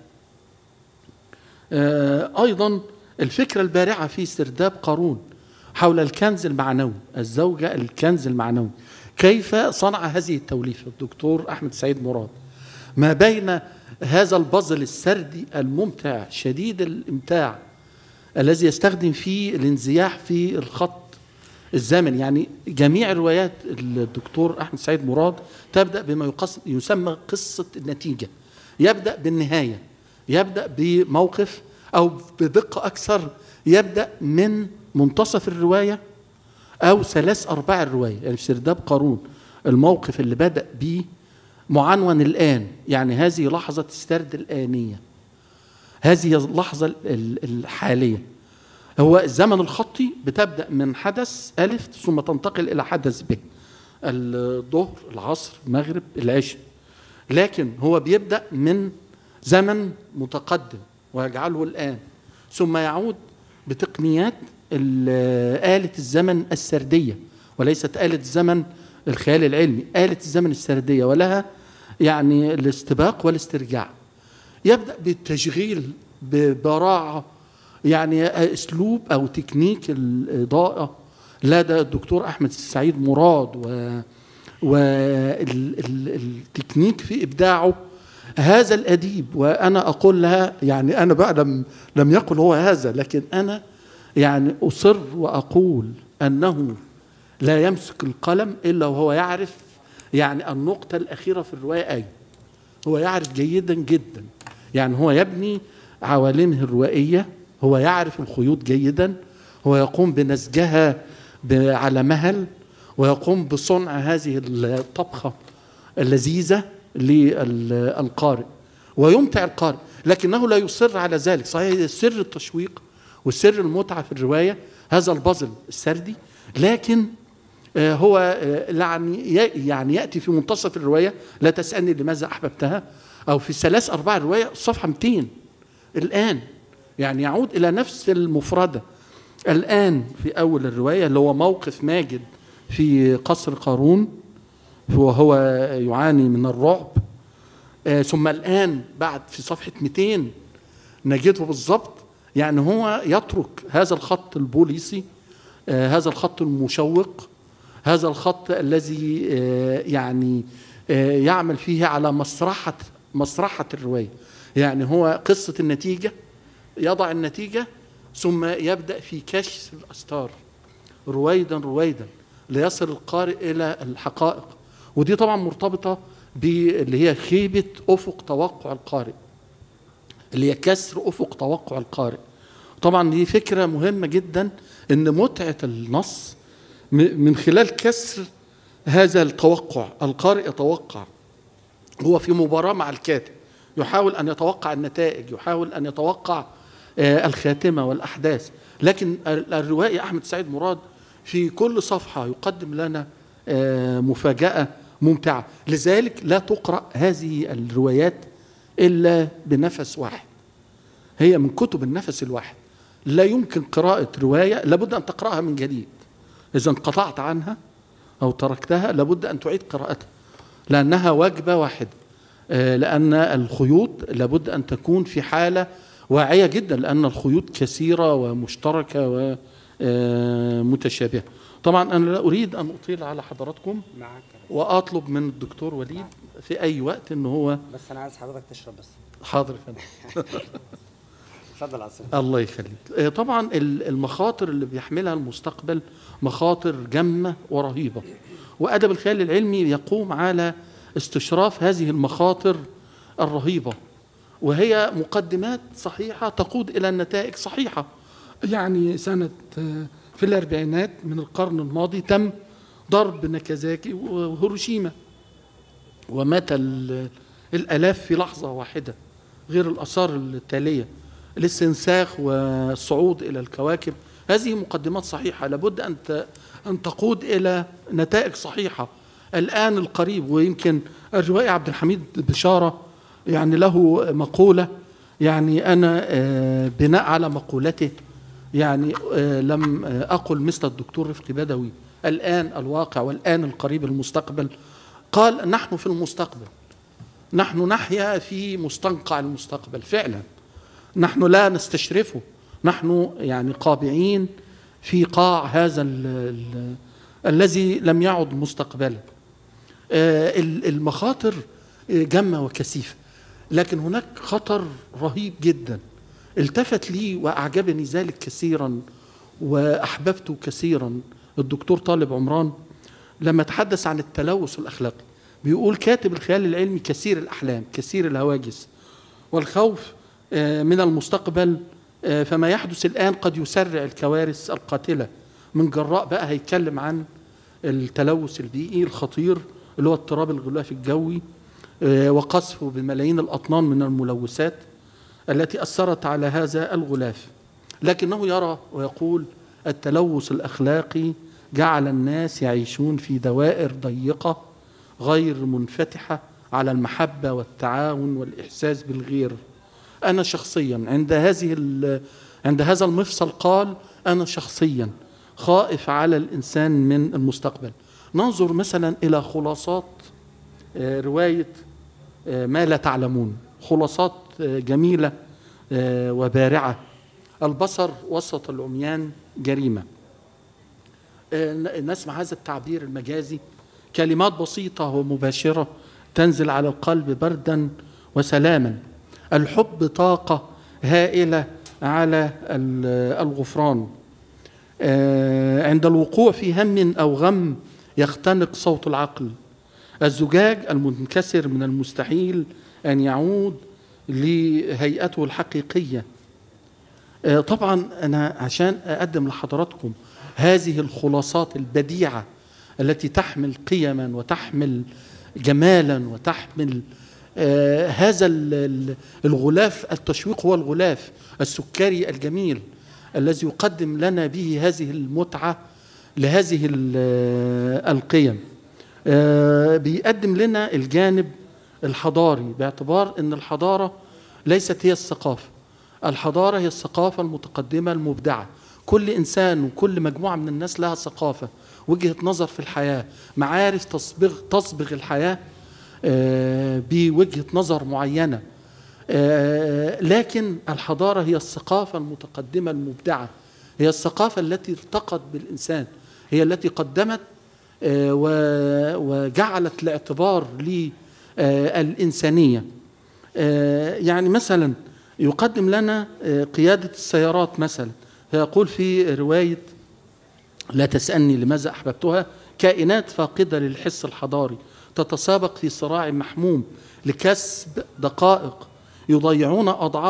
أيضا الفكرة البارعة في سرداب قارون حول الكنز المعنوي، الزوجة الكنز المعنوي، كيف صنع هذه التوليفة الدكتور أحمد سعيد مراد ما بين هذا البازل السردي الممتع شديد الإمتاع الذي يستخدم فيه الانزياح في الخط الزمني. يعني جميع روايات الدكتور أحمد سعيد مراد تبدأ بما يسمى قصة النتيجة، يبدأ بالنهاية، يبدأ بموقف أو بدقة أكثر يبدأ من منتصف الرواية أو 3/4 الرواية. يعني في سرداب قارون الموقف اللي بدأ به معنون الآن، يعني هذه لحظة السرد الآنية، هذه اللحظة الحالية. هو الزمن الخطي بتبدأ من حدث ألف ثم تنتقل إلى حدث ب، الظهر، العصر، المغرب، العشاء، لكن هو بيبدأ من زمن متقدم ويجعله الآن، ثم يعود بتقنيات آلة الزمن السردية وليست آلة الزمن الخيال العلمي، آلة الزمن السردية، ولها يعني الاستباق والاسترجاع. يبدأ بالتشغيل ببراعة، يعني أسلوب أو تكنيك الإضاءة لدى الدكتور أحمد سعيد مراد والتكنيك في إبداعه. هذا الأديب، وأنا أقول لها يعني أنا بقى لم يقل هو هذا، لكن أنا يعني أصر وأقول أنه لا يمسك القلم إلا وهو يعرف يعني النقطة الأخيرة في الرواية أي، هو يعرف جيدا جدا، يعني هو يبني عوالمه الروائية، هو يعرف الخيوط جيدا، هو يقوم بنسجها على مهل، ويقوم بصنع هذه الطبخة اللذيذة للقارئ ويمتع القارئ، لكنه لا يصر على ذلك. صحيح سر التشويق وسر المتعة في الرواية هذا البازل السردي لكن هو يعني يأتي في منتصف الرواية لا تسألني لماذا أحببتها، أو في 3/4 الرواية الصفحة 200 الآن، يعني يعود إلى نفس المفردة الآن في أول الرواية اللي هو موقف ماجد في قصر قارون وهو يعاني من الرعب. ثم الآن بعد في صفحة 200 نجده بالضبط، يعني هو يترك هذا الخط البوليسي، هذا الخط المشوق، هذا الخط الذي يعني يعمل فيه على مسرحة الرواية. يعني هو قصة النتيجة، يضع النتيجة ثم يبدأ في كشف الأستار رويدا رويدا ليصل القارئ إلى الحقائق. ودي طبعا مرتبطة باللي هي خيبة أفق توقع القارئ، اللي هي كسر أفق توقع القارئ. طبعا دي فكرة مهمة جدا، إن متعة النص من خلال كسر هذا التوقع. القارئ يتوقع، هو في مباراة مع الكاتب، يحاول أن يتوقع النتائج، يحاول أن يتوقع الخاتمة والأحداث. لكن الروائي أحمد سعيد مراد في كل صفحة يقدم لنا مفاجأة ممتعة. لذلك لا تقرأ هذه الروايات إلا بنفس واحد، هي من كتب النفس الواحد. لا يمكن قراءة رواية، لابد أن تقرأها من جديد. إذا انقطعت عنها أو تركتها لابد أن تعيد قراءتها، لأنها وجبة واحدة. لأن الخيوط لابد أن تكون في حالة واعية جدا، لأن الخيوط كثيرة ومشتركة ومتشابهة. طبعا أنا لا أريد أن أطيل على حضراتكم، وأطلب من الدكتور وليد في أي وقت إن هو، بس أنا عايز حضرتك تشرب بس. حاضر يا فندم. اتفضل عصير. الله يخليك. طبعا المخاطر اللي بيحملها المستقبل مخاطر جمة ورهيبة، وأدب الخيال العلمي يقوم على استشراف هذه المخاطر الرهيبة، وهي مقدمات صحيحة تقود إلى النتائج صحيحة. يعني سنة في الأربعينات من القرن الماضي تم ضرب ناكازاكي وهيروشيما، ومات الآلاف في لحظة واحدة، غير الآثار التالية، الاستنساخ والصعود إلى الكواكب. هذه مقدمات صحيحة لابد أن تقود إلى نتائج صحيحة الآن القريب. ويمكن الروائي عبد الحميد بشارة يعني له مقولة، يعني أنا بناء على مقولته يعني لم أقل مثل الدكتور رفقي بدوي الآن الواقع والآن القريب المستقبل. قال نحن في المستقبل، نحن نحيا في مستنقع المستقبل فعلا، نحن لا نستشرفه، نحن يعني قابعين في قاع هذا الذي لم يعد مستقبلا. المخاطر جمة وكثيفة، لكن هناك خطر رهيب جدا التفت لي وأعجبني ذلك كثيرا وأحببته كثيرا الدكتور طالب عمران لما تحدث عن التلوث الأخلاقي. بيقول كاتب الخيال العلمي كثير الأحلام، كثير الهواجس والخوف من المستقبل، فما يحدث الآن قد يسرع الكوارث القاتلة. من جراء بقى هيتكلم عن التلوث البيئي الخطير اللي هو اضطراب الغلاف الجوي وقصفه بملايين الأطنان من الملوثات التي أثرت على هذا الغلاف. لكنه يرى ويقول التلوث الأخلاقي جعل الناس يعيشون في دوائر ضيقة غير منفتحة على المحبة والتعاون والإحساس بالغير. أنا شخصيا عند هذا المفصل قال أنا شخصيا خائف على الإنسان من المستقبل. ننظر مثلا إلى خلاصات رواية ما لا تعلمون، خلاصات جميلة وبارعة. البصر وسط العميان جريمة. نسمع هذا التعبير المجازي، كلمات بسيطة ومباشرة تنزل على القلب بردا وسلاما. الحب طاقة هائلة على الغفران. عند الوقوع في هم أو غم يختنق صوت العقل. الزجاج المنكسر من المستحيل أن يعود لهيئته الحقيقية. طبعا أنا عشان أقدم لحضراتكم هذه الخلاصات البديعة التي تحمل قيما وتحمل جمالا وتحمل هذا الغلاف التشويق، هو الغلاف السكري الجميل الذي يقدم لنا به هذه المتعة لهذه القيم. بيقدم لنا الجانب الحضاري، باعتبار أن الحضارة ليست هي الثقافة. الحضارة هي الثقافة المتقدمة المبدعة. كل إنسان وكل مجموعة من الناس لها ثقافة، وجهة نظر في الحياة، معارف تصبغ الحياة بوجهة نظر معينة. لكن الحضارة هي الثقافة المتقدمة المبدعة، هي الثقافة التي ارتقت بالإنسان، هي التي قدمت وجعلت الاعتبار للإنسانية. يعني مثلا يقدم لنا قيادة السيارات مثلا، يقول في رواية لا تسألني لماذا أحببتها: كائنات فاقدة للحس الحضاري تتسابق في صراع محموم لكسب دقائق، يضيعون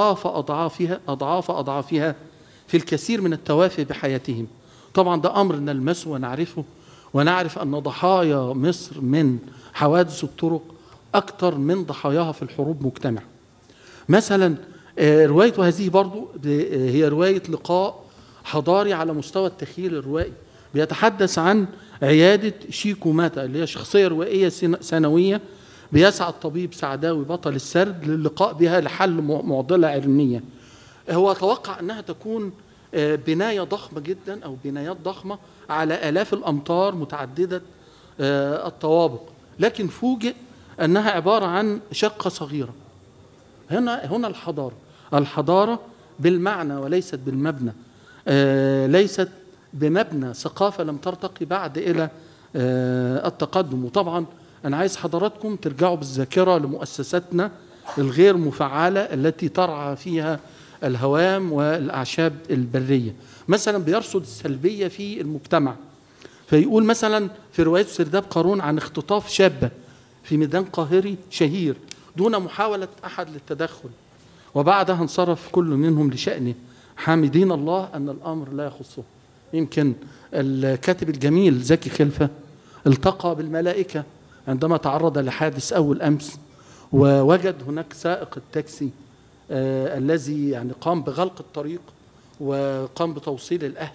أضعافها في الكثير من التوافه بحياتهم. طبعا ده أمر نلمسه ونعرفه، ونعرف أن ضحايا مصر من حوادث الطرق أكثر من ضحاياها في الحروب مجتمع. مثلا روايته هذه برضو هي رواية لقاء حضاري على مستوى التخيل الروائي، بيتحدث عن عيادة شيكو ماتا، اللي هي شخصية روائية سنوية بيسعى الطبيب سعداوي بطل السرد للقاء بها لحل معضلة علمية. هو توقع أنها تكون بناية ضخمة جدا أو بنايات ضخمة على آلاف الأمتار متعددة الطوابق، لكن فوجئ أنها عبارة عن شقة صغيرة. هنا الحضارة بالمعنى وليست بالمبنى، ليست بمبنى ثقافة لم ترتقي بعد إلى التقدم. وطبعا أنا عايز حضراتكم ترجعوا بالذاكرة لمؤسساتنا الغير مفعلة التي ترعى فيها الهوام والأعشاب البرية. مثلا بيرصد السلبية في المجتمع، فيقول مثلا في رواية سرداب قارون عن اختطاف شابة في ميدان قاهري شهير دون محاولة أحد للتدخل، وبعدها انصرف كل منهم لشأنه حامدين الله أن الأمر لا يخصه. يمكن الكاتب الجميل زكي خلفة التقى بالملائكة عندما تعرض لحادث أول أمس، ووجد هناك سائق التاكسي الذي يعني قام بغلق الطريق وقام بتوصيل الأهل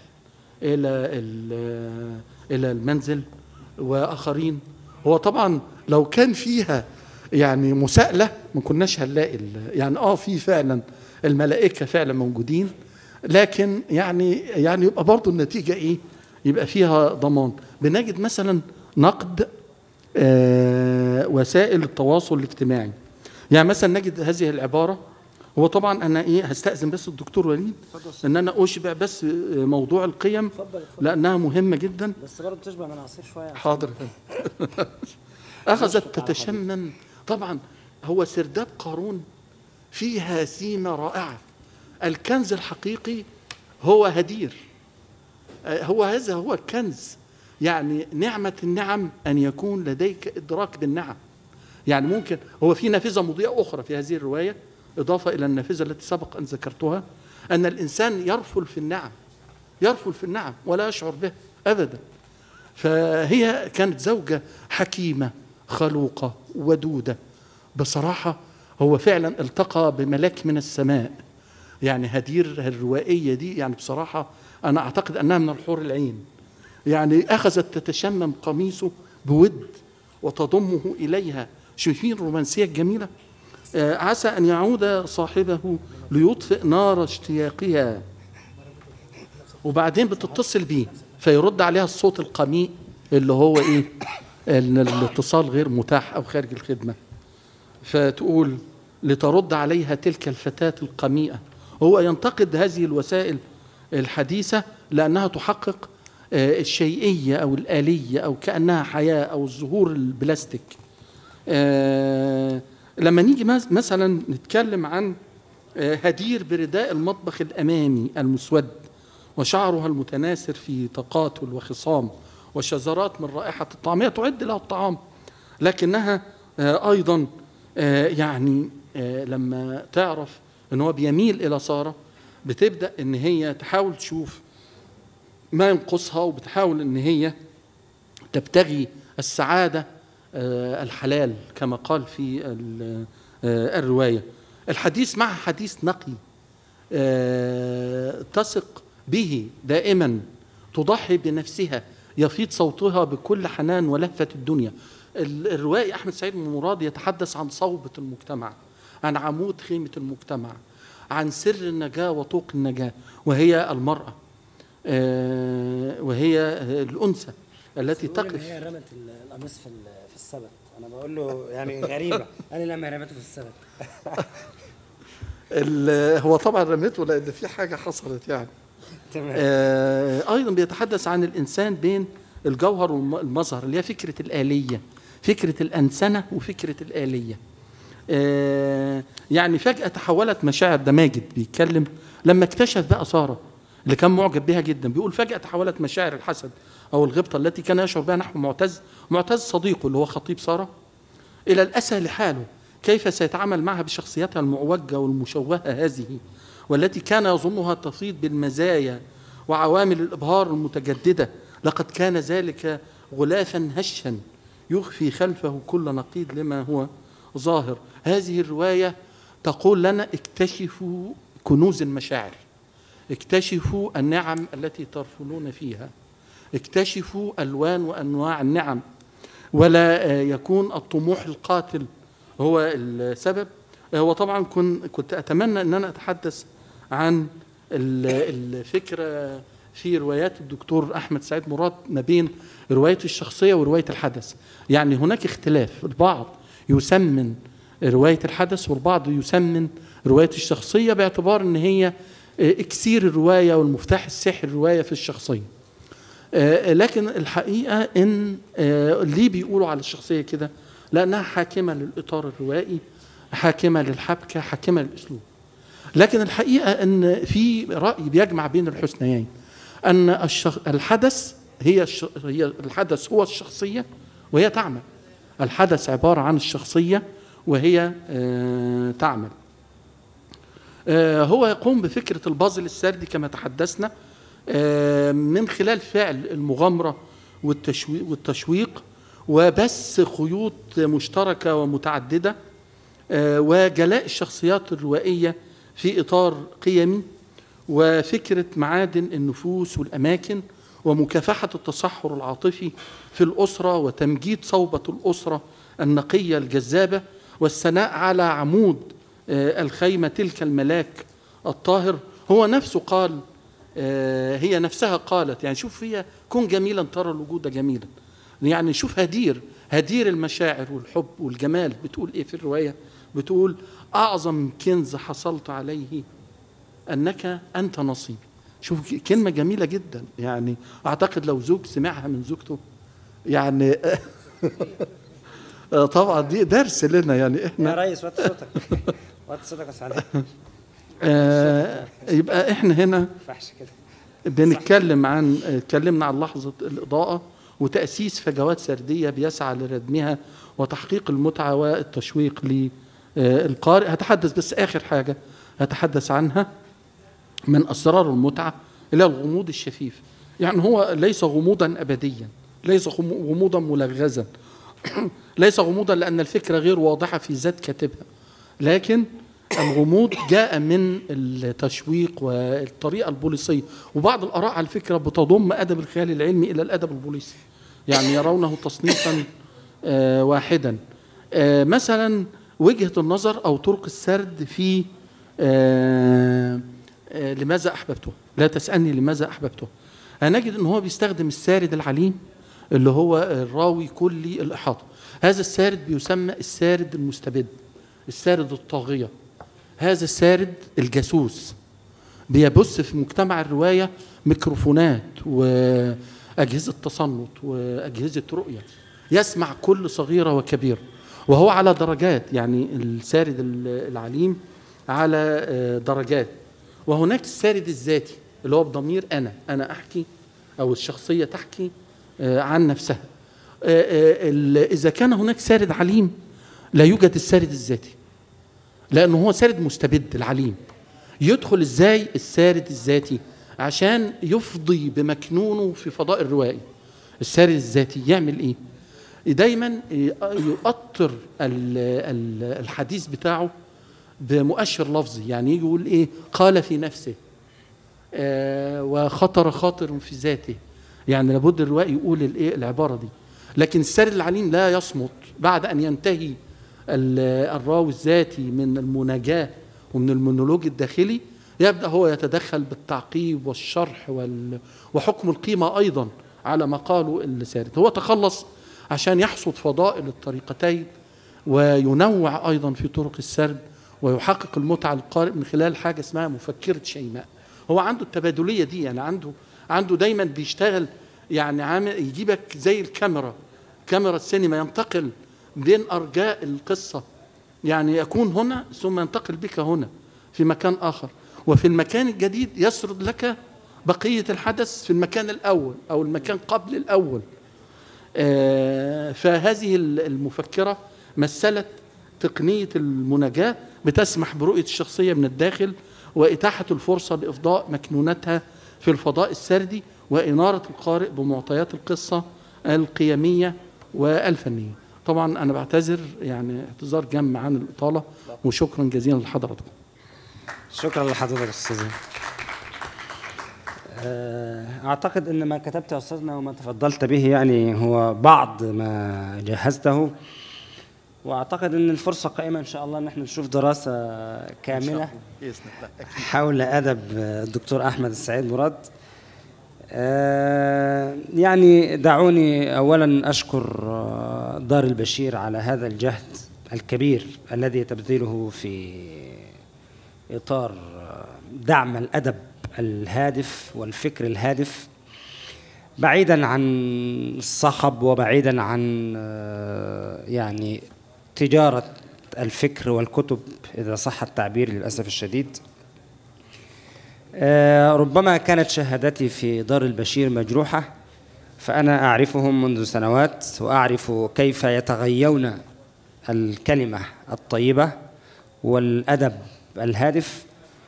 إلى المنزل وآخرين. هو طبعا لو كان فيها يعني مساءلة ما كناش هنلاقي يعني في فعلا الملائكة فعلا موجودين، لكن يعني يبقى برضو النتيجة إيه؟ يبقى فيها ضمان. بنجد مثلا نقد وسائل التواصل الاجتماعي. يعني مثلا نجد هذه العبارة. هو طبعا أنا هستأذن بس الدكتور وليد إن أنا أشبع بس موضوع القيم لأنها مهمة جدا، بس برضه تشبع من عصير شوية. حاضر. أخذت تتشمم. طبعا هو سرداب قارون فيها سيمة رائعة. الكنز الحقيقي هو هدير، هذا هو الكنز. يعني نعمة النعم أن يكون لديك إدراك بالنعم. يعني ممكن هو في نافذة مضيئة أخرى في هذه الرواية إضافة إلى النافذة التي سبق أن ذكرتها، أن الإنسان يرفل في النعم ولا يشعر به أبدا. فهي كانت زوجة حكيمة خلوقة ودودة. بصراحة هو فعلا التقى بملاك من السماء. يعني هدير الروائية دي يعني بصراحة أنا أعتقد أنها من الحور العين. يعني أخذت تتشمم قميصه بود وتضمه إليها. شايفين الرومانسية الجميلة؟ عسى أن يعود صاحبه ليطفئ نار اشتياقها، وبعدين بتتصل بيه فيرد عليها الصوت القميء اللي هو ان الاتصال غير متاح او خارج الخدمة، فتقول لترد عليها تلك الفتاة القميئة. هو ينتقد هذه الوسائل الحديثة لأنها تحقق الشيئية أو الآلية أو كأنها حياة أو الظهور البلاستيك. لما نيجي مثلا نتكلم عن هدير برداء المطبخ الأمامي المسود وشعرها المتناثر في تقاتل وخصام وشذرات من رائحة الطعام، هي تعد لها الطعام لكنها أيضا يعني لما تعرف أنه هو بيميل إلى سارة بتبدأ أن هي تحاول تشوف ما ينقصها وبتحاول أن هي تبتغي السعادة الحلال كما قال في الرواية. الحديث معها حديث نقي تثق به دائما، تضحي بنفسها يفيض صوتها بكل حنان ولهفة الدنيا. الروائي أحمد سعيد مراد يتحدث عن صوبة المجتمع، عن عمود خيمة المجتمع، عن سر النجاة وطوق النجاة، وهي المرأة، وهي الأنثى التي تقف. هي رمت القميص في السبت. أنا بقول له يعني غريبة، أنا لما رمته في السبت. هو طبعا رميته لأن في حاجة حصلت يعني. تمام. أيضا بيتحدث عن الإنسان بين الجوهر والمظهر، اللي هي فكرة الآلية، فكرة الأنسنة وفكرة الآلية. يعني فجأة تحولت مشاعر، ده ماجد بيتكلم لما اكتشف بقى سارة اللي كان معجب بها جدا، بيقول فجأة تحولت مشاعر الحسد أو الغبطة التي كان يشعر بها نحو معتز صديقه اللي هو خطيب سارة إلى الأسى لحاله، كيف سيتعامل معها بشخصيتها المعوجة والمشوهة هذه، والتي كان يظنها تفيض بالمزايا وعوامل الإبهار المتجددة. لقد كان ذلك غلافا هشا يخفي خلفه كل نقيض لما هو ظاهر. هذه الرواية تقول لنا اكتشفوا كنوز المشاعر، اكتشفوا النعم التي ترفلون فيها، اكتشفوا ألوان وأنواع النعم، ولا يكون الطموح القاتل هو السبب. وطبعا كنت أتمنى أن أنا أتحدث عن الفكرة في روايات الدكتور أحمد سعيد مراد ما بين رواية الشخصية ورواية الحدث. يعني هناك اختلاف، البعض يسمن رواية الحدث والبعض يسمن رواية الشخصية باعتبار أن هي إكسير الرواية والمفتاح السحر الرواية في الشخصية. لكن الحقيقة إن ليه بيقولوا على الشخصية كده؟ لأنها حاكمة للإطار الروائي، حاكمة للحبكة، حاكمة للأسلوب. لكن الحقيقة أن في رأي بيجمع بين الحسنيين، أن الحدث الحدث هو الشخصية وهي تعمل. الحدث عبارة عن الشخصية وهي تعمل. هو يقوم بفكرة البازل السردي كما تحدثنا من خلال فعل المغامرة والتشويق وبث خيوط مشتركة ومتعددة، وجلاء الشخصيات الروائية في إطار قيمي، وفكرة معادن النفوس والأماكن، ومكافحة التصحر العاطفي في الأسرة، وتمجيد صوبة الأسرة النقية الجذابة، والثناء على عمود الخيمة تلك الملاك الطاهر. هو نفسه قال، هي نفسها قالت، يعني شوف هي كن جميلا ترى الوجود جميلا، يعني شوف هدير المشاعر والحب والجمال بتقول ايه في الرواية؟ بتقول أعظم كنز حصلت عليه أنك أنت نصيبي. شوف كلمة جميلة جدا، يعني أعتقد لو زوج سمعها من زوجته يعني طبعا دي درس لنا، يعني إحنا يا ريس وطي صوتك وطي صوتك بس عليك. يبقى إحنا هنا فحش كده اتكلمنا عن لحظة الإضاءة وتأسيس فجوات سردية بيسعى لردمها وتحقيق المتعة والتشويق للقارئ. هتحدث بس آخر حاجة هتحدث عنها من أسرار المتعة إلى الغموض الشفيف. يعني هو ليس غموضا أبديا، ليس غموضا ملغزا ليس غموضا لأن الفكرة غير واضحة في ذات كاتبها، لكن الغموض جاء من التشويق والطريقة البوليسية. وبعض الآراء على الفكرة بتضم أدب الخيال العلمي إلى الأدب البوليسي، يعني يرونه تصنيفا واحدا. مثلا وجهة النظر أو طرق السرد في لماذا أحببته، لا تسألني لماذا أحببته. هنجد أنه هو بيستخدم السارد العليم اللي هو الراوي كلي الإحاطة. هذا السارد بيسمى السارد المستبد، السارد الطاغية، هذا السارد الجاسوس بيبث في مجتمع الرواية ميكروفونات وأجهزة تصنت وأجهزة رؤية، يسمع كل صغيرة وكبيرة، وهو على درجات. يعني السارد العليم على درجات. وهناك السارد الذاتي اللي هو بضمير أنا أحكي، أو الشخصية تحكي عن نفسها. إذا كان هناك سارد عليم لا يوجد السارد الذاتي، لأنه هو سارد مستبد. العليم يدخل إزاي السارد الذاتي عشان يفضي بمكنونه في فضاء الروائي؟ السارد الذاتي يعمل إيه؟ دايما يؤطر الحديث بتاعه بمؤشر لفظي، يعني يجي يقول إيه؟ قال في نفسه، وخطر خاطر في ذاته، يعني لابد الروائي يقول الايه العباره دي. لكن السرد العليم لا يصمت بعد ان ينتهي الراوي الذاتي من المناجاه ومن المونولوج الداخلي، يبدا هو يتدخل بالتعقيب والشرح وحكم القيمه ايضا على ما قاله السارد. هو تخلص عشان يحصد فضائل الطريقتين وينوع ايضا في طرق السرد ويحقق المتعه للقارئ من خلال حاجه اسمها مفكره شيماء. هو عنده التبادليه دي، يعني عنده دايما بيشتغل، يعني عامل يجيبك زي كاميرا السينما، ينتقل بين ارجاء القصه، يعني يكون هنا ثم ينتقل بك هنا في مكان اخر، وفي المكان الجديد يسرد لك بقيه الحدث في المكان الاول او المكان قبل الاول. فهذه المفكره مثلت تقنيه المناجاه بتسمح برؤيه الشخصيه من الداخل واتاحه الفرصه لافضاء مكنوناتها في الفضاء السردي واناره القارئ بمعطيات القصه القيميه والفنيه. طبعا انا بعتذر، يعني اعتذار جم عن الاطاله، وشكرا جزيلا لحضراتكم. شكرا لحضرتك استاذ. اعتقد ان ما كتبته يا استاذنا وما تفضلت به يعني هو بعض ما جهزته، واعتقد ان الفرصه قائمه ان شاء الله ان احنا نشوف دراسه كامله حول ادب الدكتور احمد السعيد مراد. يعني دعوني اولا اشكر دار البشير على هذا الجهد الكبير الذي تبذله في اطار دعم الادب الهادف والفكر الهادف، بعيدا عن الصخب وبعيدا عن يعني تجارة الفكر والكتب إذا صح التعبير للأسف الشديد. ربما كانت شهادتي في دار البشير مجروحة، فأنا أعرفهم منذ سنوات وأعرف كيف يتغيون الكلمة الطيبة والأدب الهادف،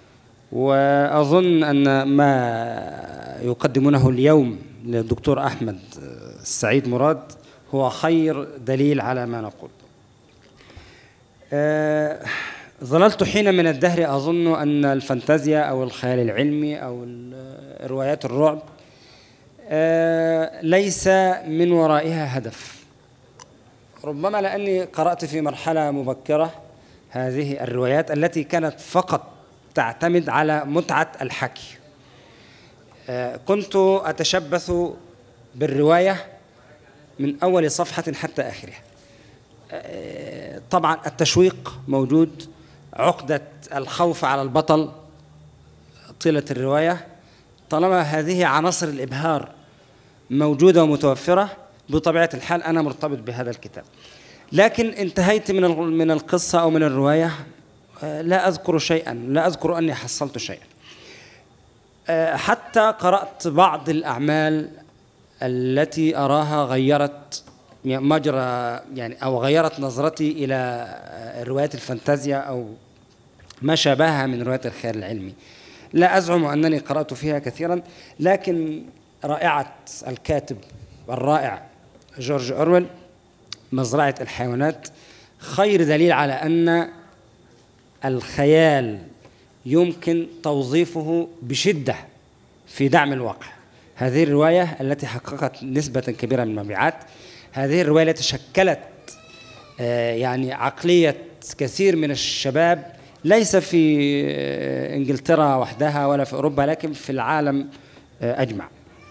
وأظن أن ما يقدمونه اليوم للدكتور أحمد السعيد مراد هو خير دليل على ما نقول. ظللت حين من الدهر أظن أن الفانتازيا أو الخيال العلمي أو روايات الرعب ليس من ورائها هدف، ربما لأني قرأت في مرحلة مبكرة هذه الروايات التي كانت فقط تعتمد على متعة الحكي. كنت أتشبث بالرواية من أول صفحة حتى آخرها. طبعا التشويق موجود، عقدة الخوف على البطل طيلة الرواية، طالما هذه عناصر الإبهار موجودة ومتوفرة بطبيعة الحال أنا مرتبط بهذا الكتاب. لكن انتهيت من القصة أو من الرواية لا أذكر شيئا، لا أذكر أني حصلت شيئا. حتى قرأت بعض الأعمال التي أراها غيرت مجرى يعني أو غيرت نظرتي إلى روايات الفانتازيا أو ما شابهها من روايات الخيال العلمي. لا أزعم أنني قرأت فيها كثيرا، لكن رائعة الكاتب الرائع جورج أورويل مزرعة الحيوانات خير دليل على أن الخيال يمكن توظيفه بشدة في دعم الواقع. هذه الرواية التي حققت نسبة كبيرة من المبيعات، هذه الرواية التي شكلت يعني عقلية كثير من الشباب، ليس في إنجلترا وحدها ولا في أوروبا لكن في العالم أجمع.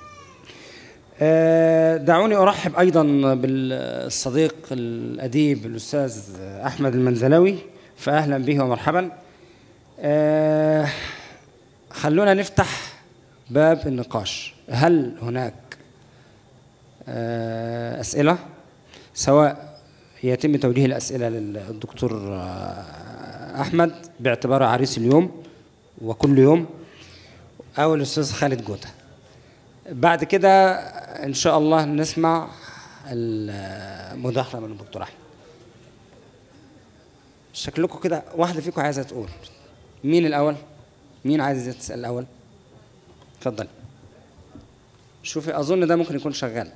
دعوني أرحب أيضا بالصديق الأديب الأستاذ أحمد المنزلوي، فأهلا به ومرحبا. خلونا نفتح باب النقاش. هل هناك أسئلة؟ سواء يتم توجيه الأسئلة للدكتور أحمد باعتباره عريس اليوم وكل يوم، أو الأستاذ خالد جودة. بعد كده إن شاء الله نسمع المداخلة من الدكتور أحمد. شكلكم كده واحدة فيكم عايزة تقول. مين الأول؟ مين عايز يسأل الأول؟ اتفضل. شوفي أظن ده ممكن يكون شغال.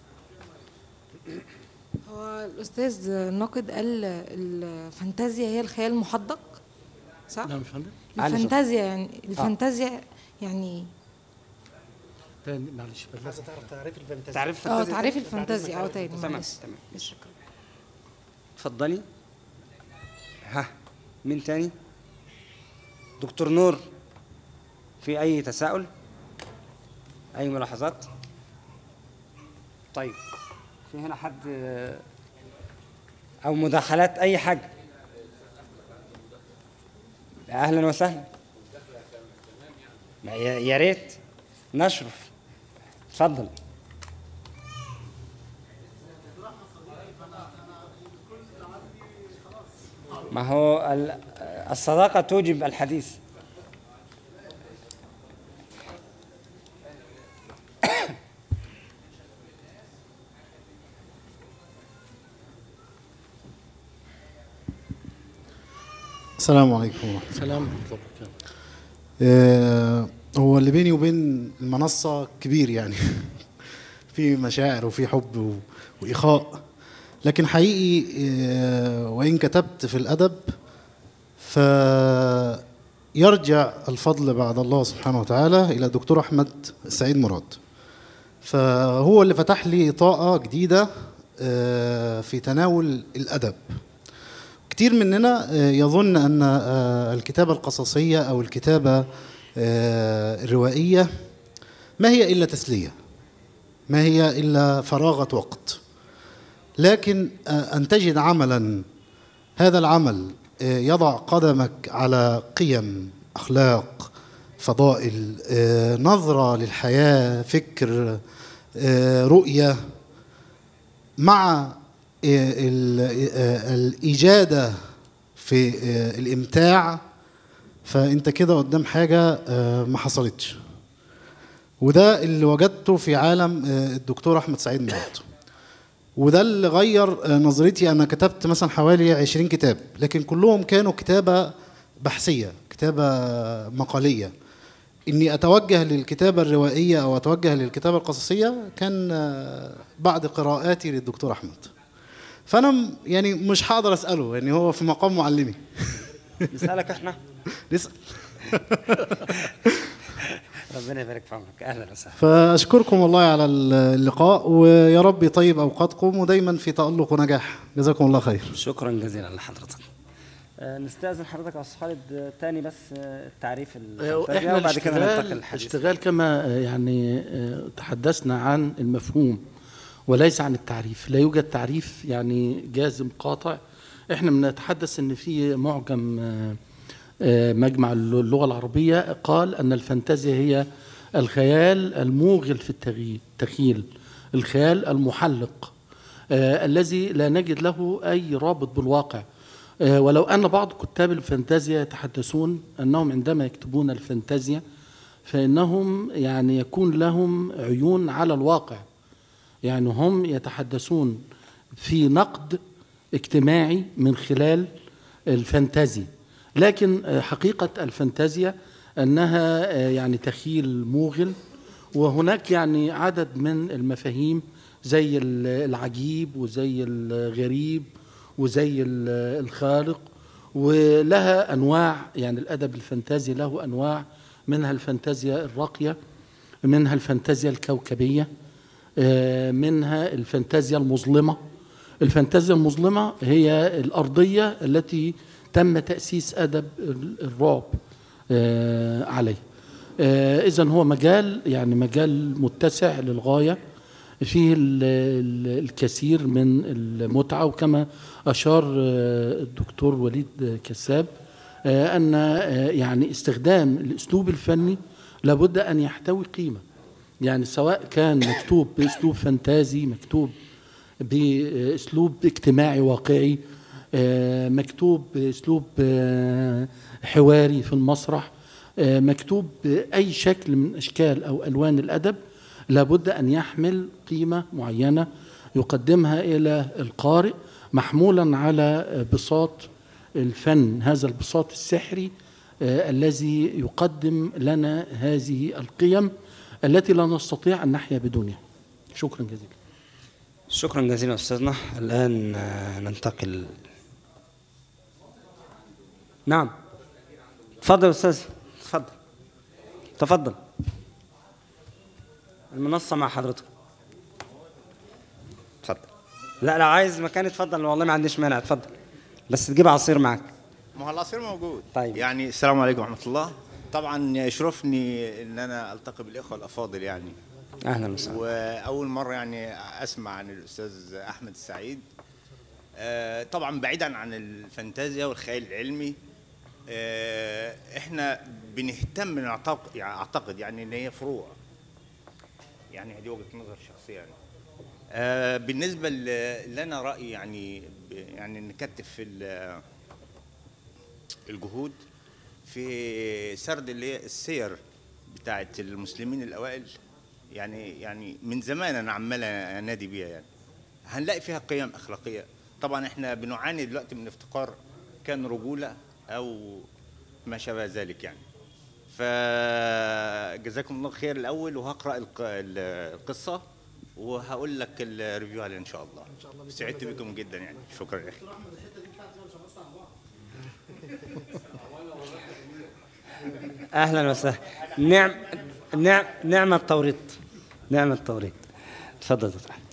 هو الأستاذ الناقد قال الفانتازيا هي الخيال المحدق، صح؟ نعم يا فندم. الفانتازيا يعني الفانتازيا يعني تاني معلش عايز تعرف تعريف الفانتازيا؟ تعريف تعريف الفانتازيا تاني تمام معلش. تمام. شكرا. اتفضلي. ها، مين تاني؟ دكتور نور، في أي تساؤل؟ أي ملاحظات؟ طيب، في هنا حد أو مداخلات أي حاجة؟ أهلا وسهلا. يا ريت نشرف. اتفضل. ما هو الصداقة توجب الحديث. السلام عليكم ورحمة سلام ورحمة الله وبركاته. الله. هو اللي بيني وبين المنصة كبير يعني في مشاعر وفي حب وإخاء، لكن حقيقي وإن كتبت في الأدب فيرجع الفضل بعد الله سبحانه وتعالى إلى الدكتور أحمد سعيد مراد، فهو اللي فتح لي طاقة جديدة في تناول الأدب. كتير مننا يظن أن الكتابة القصصية أو الكتابة الروائية ما هي إلا تسلية، ما هي إلا فراغة وقت، لكن أن تجد عملا هذا العمل يضع قدمك على قيم، أخلاق، فضائل، نظرة للحياة، فكر، رؤية، مع الإجادة في الإمتاع، فأنت كده قدام حاجة ما حصلتش. وده اللي وجدته في عالم الدكتور أحمد سعيد مراد، وده اللي غير نظرتي. أنا كتبت مثلا حوالي 20 كتاب، لكن كلهم كانوا كتابة بحثية، كتابة مقالية. إني أتوجه للكتابة الروائية أو أتوجه للكتابة القصصية كان بعد قراءاتي للدكتور أحمد. فأنا يعني مش هقدر أسأله، يعني هو في مقام معلمي. نسألك احنا؟ نسأل. ربنا يبارك في عمرك. أهلا وسهلا. فأشكركم والله على اللقاء، ويا رب يطيب أوقاتكم ودايما في تألق ونجاح. جزاكم الله خير. شكرا جزيلا لحضرتك. نستأذن حضرتك يا أستاذ خالد تاني بس التعريف احنا وبعد كده ننتقل للحديث. الاشتغال كما يعني تحدثنا عن المفهوم وليس عن التعريف. لا يوجد تعريف يعني جازم قاطع. احنا بنتحدث ان في معجم مجمع اللغة العربية قال ان الفانتازيا هي الخيال الموغل في التخيل، الخيال المحلق الذي لا نجد له اي رابط بالواقع. ولو أن بعض كتاب الفانتازيا يتحدثون أنهم عندما يكتبون الفانتازيا فإنهم يعني يكون لهم عيون على الواقع، يعني هم يتحدثون في نقد اجتماعي من خلال الفانتازيا. لكن حقيقة الفانتازيا أنها يعني تخيل موغل، وهناك يعني عدد من المفاهيم زي العجيب وزي الغريب وزي الخالق، ولها أنواع. يعني الأدب الفانتازي له أنواع، منها الفانتازيا الراقية، منها الفانتازيا الكوكبية، منها الفانتازيا المظلمة. الفانتازيا المظلمة هي الأرضية التي تم تأسيس أدب الرعب عليه. إذن هو مجال يعني مجال متسع للغاية، فيه الكثير من المتعة. وكما أشار الدكتور وليد كساب أن يعني استخدام الأسلوب الفني لابد أن يحتوي قيمة، يعني سواء كان مكتوب بأسلوب فانتازي، مكتوب بأسلوب اجتماعي واقعي، مكتوب بأسلوب حواري في المسرح، مكتوب بأي شكل من أشكال أو ألوان الأدب، لابد أن يحمل قيمة معينة يقدمها إلى القارئ، محمولا على بساط الفن، هذا البساط السحري الذي يقدم لنا هذه القيم التي لا نستطيع أن نحيا بدونها. شكرا جزيلا. شكرا جزيلا أستاذنا. الآن ننتقل. نعم، تفضل أستاذ، تفضل. المنصة مع حضرتك. اتفضل. لا عايز مكان اتفضل، والله ما عنديش مانع، اتفضل. بس تجيب عصير معاك. ما هو العصير موجود. طيب. يعني السلام عليكم ورحمة الله. طبعا يشرفني ان انا التقي بالاخوة الافاضل يعني. اهلا وسهلا. واول مرة يعني اسمع عن الاستاذ احمد السعيد. طبعا بعيدا عن الفانتازيا والخيال العلمي، احنا بنهتم اعتقد يعني ان هي فروع. يعني دي وجهة نظر شخصية يعني. بالنسبة اللي انا رأيي يعني نكتف في الجهود في سرد اللي هي السير بتاعة المسلمين الأوائل، يعني من زمان أنا عمال أنادي بيها، يعني هنلاقي فيها قيم أخلاقية. طبعا احنا بنعاني دلوقتي من افتقار كان رجولة أو ما شابه ذلك يعني. فجزاكم الله خير الأول، وهقرأ القصة وهقول لك الريفيو عليها إن شاء الله. سعدت بكم جدا يعني. شكرا يا أخي. اهلا وسهلا. نعم التوريط. نعم التوريط. اتفضل دكتور احمد.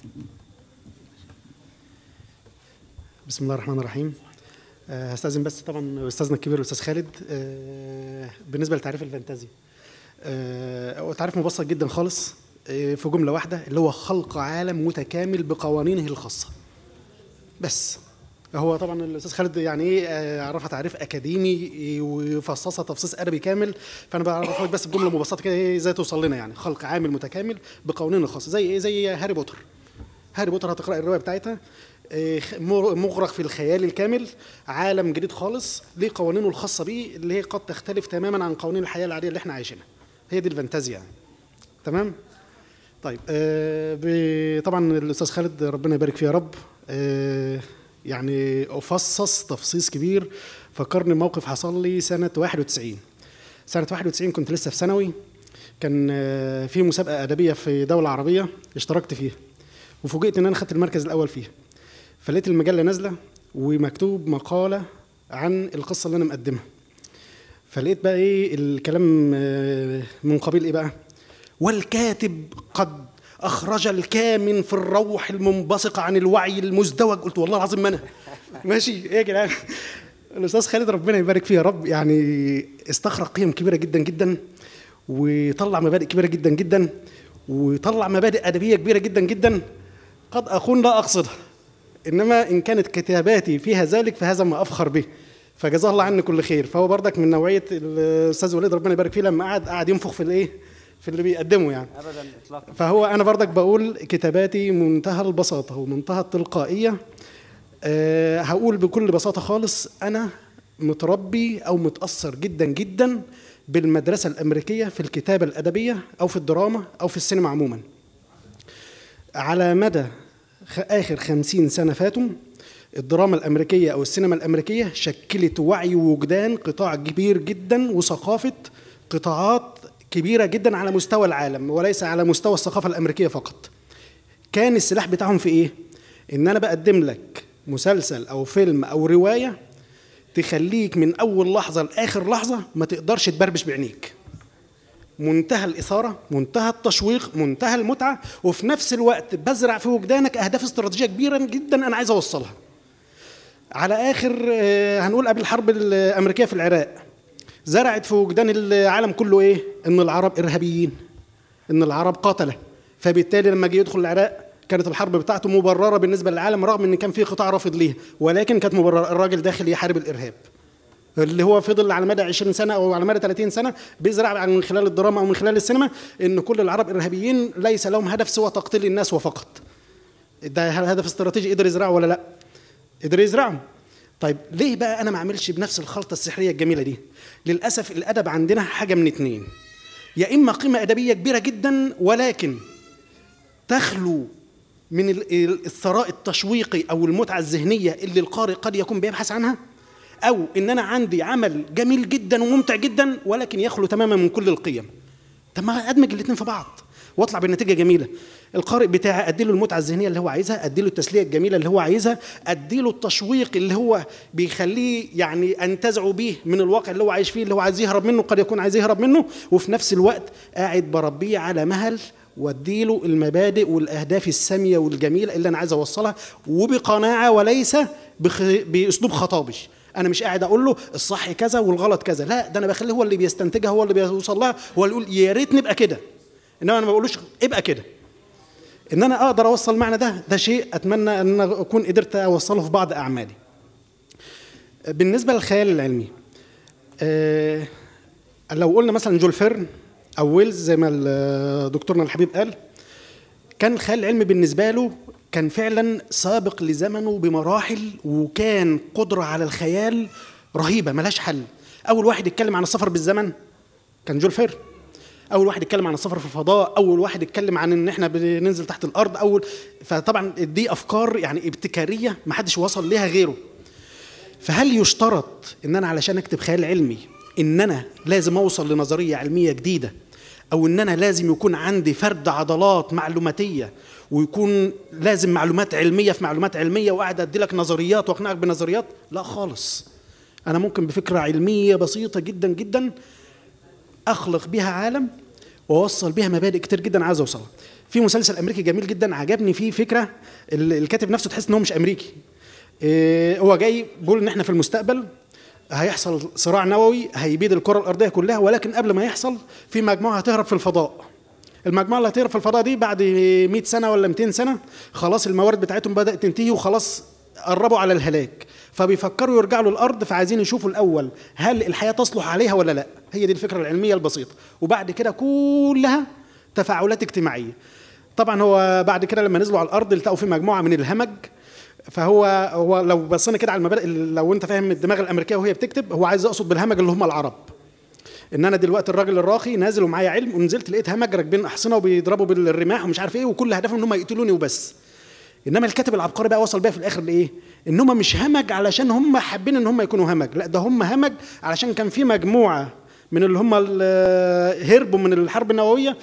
بسم الله الرحمن الرحيم. هستأذن بس طبعا استاذنا الكبير الاستاذ خالد بالنسبه لتعريف الفانتازيا. هو تعريف مبسط جدا خالص في جمله واحده، اللي هو خلق عالم متكامل بقوانينه الخاصه. بس هو طبعا الاستاذ خالد يعني ايه عرفها تعريف اكاديمي وفصصها تفصيص ادبي كامل، فانا بعرف لك بس بجمله مبسطه كده ايه ازاي توصل لنا. يعني خلق عامل متكامل بقوانينه الخاصه، زي ايه؟ زي هاري بوتر. هاري بوتر هتقرا الروايه بتاعتها، مغرق في الخيال الكامل، عالم جديد خالص ليه قوانينه الخاصه بيه، اللي هي قد تختلف تماما عن قوانين الحياه العاديه اللي احنا عايشينها. هي دي الفانتازيا يعني. تمام. طيب طبعا الاستاذ خالد ربنا يبارك فيه يا رب يعني أفصص تفصيص كبير. فكرني موقف حصل لي سنة 91. سنة 91 كنت لسه في ثانوي، كان في مسابقة أدبية في دولة عربية اشتركت فيها، وفوجئت إن أنا خدت المركز الأول فيها. فلقيت المجلة نازلة ومكتوب مقالة عن القصة اللي أنا مقدمها. فلقيت بقى إيه الكلام من قبيل إيه بقى؟ والكاتب قد أخرج الكامن في الروح المنبثقة عن الوعي المزدوج. قلت والله العظيم ما أنا ماشي إيه يا جدعان. الأستاذ خالد ربنا يبارك فيه يا رب يعني استخرج قيم كبيرة جدا جدا، وطلع مبادئ كبيرة جدا جدا، وطلع مبادئ أدبية كبيرة جدا جدا قد أكون لا أقصدها، إنما إن كانت كتاباتي فيها ذلك فهذا ما أفخر به، فجزاه الله عني كل خير. فهو بردك من نوعية الأستاذ وليد ربنا يبارك فيه، لما قعد ينفخ في الإيه في اللي بيقدمه يعني. ابدا اطلاقا. فهو انا بردك بقول كتاباتي منتهى البساطه ومنتهى التلقائيه. هقول بكل بساطه خالص، انا متربي او متاثر جدا جدا بالمدرسه الامريكيه في الكتابه الادبيه او في الدراما او في السينما عموما. على مدى اخر 50 سنه فاتوا، الدراما الامريكيه او السينما الامريكيه شكلت وعي ووجدان قطاع كبير جدا وثقافه قطاعات كبيرة جدا على مستوى العالم، وليس على مستوى الثقافة الأمريكية فقط. كان السلاح بتاعهم في إيه؟ إن أنا بقدم لك مسلسل أو فيلم أو رواية تخليك من أول لحظة لآخر لحظة ما تقدرش تبربش بعينيك. منتهى الإثارة، منتهى التشويق، منتهى المتعة، وفي نفس الوقت بزرع في وجدانك أهداف استراتيجية كبيرة جدا أنا عايز أوصلها. على آخر هنقول قبل الحرب الأمريكية في العراق، زرعت في وجدان العالم كله ايه؟ ان العرب ارهابيين، ان العرب قتله، فبالتالي لما جه يدخل العراق كانت الحرب بتاعته مبرره بالنسبه للعالم، رغم ان كان في قطاع رافض ليها، ولكن كانت مبرره. الراجل داخل يحارب الارهاب اللي هو فضل على مدى 20 سنه او على مدى 30 سنه بيزرع من خلال الدراما او من خلال السينما ان كل العرب ارهابيين، ليس لهم هدف سوى تقتيل الناس وفقط. ده هدف استراتيجي قدر يزرعه ولا لا؟ قدر يزرعه. طيب ليه بقى انا ما اعملش بنفس الخلطه السحريه الجميله دي؟ للاسف الادب عندنا حاجه من اتنين، يا اما قيمه ادبيه كبيره جدا ولكن تخلو من الثراء التشويقي او المتعه الذهنيه اللي القارئ قد يكون بيبحث عنها، او ان انا عندي عمل جميل جدا وممتع جدا ولكن يخلو تماما من كل القيم. طب ما ادمج الاثنين في بعض واطلع بنتيجه جميله. القارئ بتاعي اديله المتعه الذهنيه اللي هو عايزها، اديله التسليه الجميله اللي هو عايزها، اديله التشويق اللي هو بيخليه يعني انتزعه بيه من الواقع اللي هو عايش فيه، اللي هو عايز يهرب منه، قد يكون عايز يهرب منه، وفي نفس الوقت قاعد بربيه على مهل واديله المبادئ والاهداف الساميه والجميله اللي انا عايز اوصلها، وبقناعه وليس باسلوب خطابي. انا مش قاعد اقول له الصح كذا والغلط كذا، لا، ده انا بخليه هو اللي بيستنتجها، هو اللي بيوصل لها، هو اللي يقول يا ريت نبقى كده، انما انا ما بقولوش ابقى كده. ان انا اقدر اوصل معنى ده شيء اتمنى ان انا اكون قدرت اوصله في بعض اعمالي. بالنسبه للخيال العلمي، لو قلنا مثلا جول فيرن او ويلز زي ما دكتورنا الحبيب قال، كان الخيال العلمي بالنسبه له كان فعلا سابق لزمنه بمراحل، وكان قدره على الخيال رهيبه ملهاش حل. اول واحد يتكلم عن السفر بالزمن كان جول فيرن، اول واحد يتكلم عن السفر في الفضاء، اول واحد يتكلم عن ان احنا بننزل تحت الارض، فطبعا دي افكار يعني ابتكاريه ما حدش وصل ليها غيره. فهل يشترط ان انا علشان اكتب خيال علمي ان انا لازم اوصل لنظريه علميه جديده، او ان انا لازم يكون عندي فرد عضلات معلوماتيه، ويكون لازم معلومات علميه في معلومات علميه وقاعد ادي لك نظريات واقنعك بنظريات؟ لا خالص. انا ممكن بفكره علميه بسيطه جدا جدا اخلق بها عالم واوصل بها مبادئ كتير جدا عايز اوصلها. في مسلسل امريكي جميل جدا عجبني فيه فكره، الكاتب نفسه تحس ان هو مش امريكي. هو جاي بيقول ان احنا في المستقبل هيحصل صراع نووي هيبيد الكره الارضيه كلها، ولكن قبل ما يحصل في مجموعه هتهرب في الفضاء. المجموعه اللي هتهرب في الفضاء دي بعد 100 سنه ولا 200 سنه خلاص الموارد بتاعتهم بدات تنتهي وخلاص قربوا على الهلاك، فبيفكروا يرجعوا للارض، فعايزين يشوفوا الاول هل الحياه تصلح عليها ولا لا. هي دي الفكره العلميه البسيطه، وبعد كده كلها تفاعلات اجتماعيه. طبعا هو بعد كده لما نزلوا على الارض التقوا في مجموعه من الهمج، فهو لو بصينا كده على المبادئ، لو انت فاهم الدماغ الامريكيه وهي بتكتب، هو عايز يقصد بالهمج اللي هم العرب. ان انا دلوقتي الراجل الراقي نازل ومعايا علم، ونزلت لقيت همج راكبين احصنه وبيضربوا بالرماح ومش عارف ايه، وكل هدفهم ان هم يقتلوني وبس. انما الكاتب العبقري بقى وصل بيها في الاخر لايه؟ ان هم مش همج علشان هم حابين ان هم يكونوا همج، لا، ده هم همج علشان كان في مجموعه من اللي هم هربوا من الحرب النوويه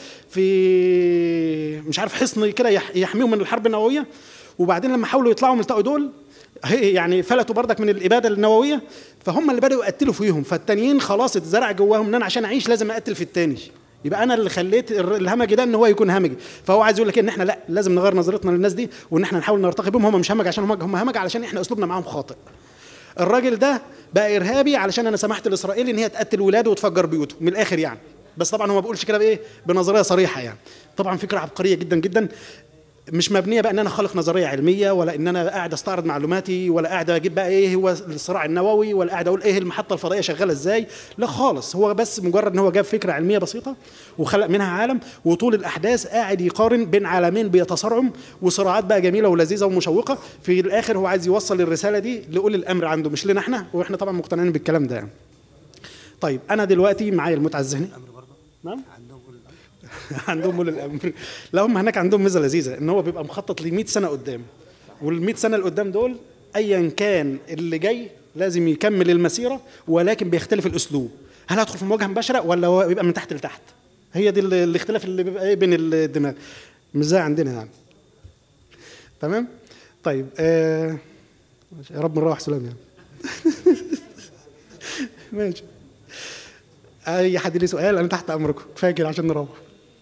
في مش عارف حصن كده يحميهم من الحرب النوويه، وبعدين لما حاولوا يطلعوا من التقوا دول يعني فلتوا بردك من الاباده النوويه، فهم اللي بداوا يقتلوا فيهم، فالتانيين خلاص اتزرع جواهم ان انا عشان اعيش لازم اقتل في التاني، يبقى انا اللي خليت الهمجي ده ان هو يكون همجي. فهو عايز يقول لك ان احنا لا، لازم نغير نظرتنا للناس دي، وان احنا نحاول نرتقي بهم. هم مش همج عشان هم همج علشان احنا اسلوبنا معاهم خاطئ. الراجل ده بقى ارهابي علشان انا سمحت لاسرائيل ان هي تقتل ولاده وتفجر بيوته من الاخر يعني. بس طبعا هو ما بيقولش كده بايه؟ بنظريه صريحه يعني. طبعا فكره عبقريه جدا جدا، مش مبنيه بقى ان انا خالق نظريه علميه، ولا ان انا قاعد استعرض معلوماتي، ولا قاعد اجيب بقى ايه هو الصراع النووي، ولا قاعد اقول ايه المحطه الفضائيه شغاله ازاي. لا خالص، هو بس مجرد ان هو جاب فكره علميه بسيطه وخلق منها عالم، وطول الاحداث قاعد يقارن بين عالمين بيتصارعوا، وصراعات بقى جميله ولذيذه ومشوقه. في الاخر هو عايز يوصل الرساله دي لاولي الامر عنده، مش لنا احنا، واحنا طبعا مقتنعين بالكلام ده يعني. طيب انا دلوقتي معايا المتعه الذهني. نعم، عندهم اولي الامر. لا، هم هناك عندهم ميزه لذيذه، ان هو بيبقى مخطط ل 100 سنه قدام، وال 100 سنه اللي قدام دول ايا كان اللي جاي لازم يكمل المسيره، ولكن بيختلف الاسلوب. هل هدخل في مواجهه مباشره ولا هو بيبقى من تحت لتحت؟ هي دي الاختلاف اللي بيبقى ايه بين الدماغ، مش زي عندنا يعني. تمام. طيب يا رب نروح سلام يعني. ماشي. اي حد ليه سؤال انا تحت امركم، كفايه كده عشان نروح.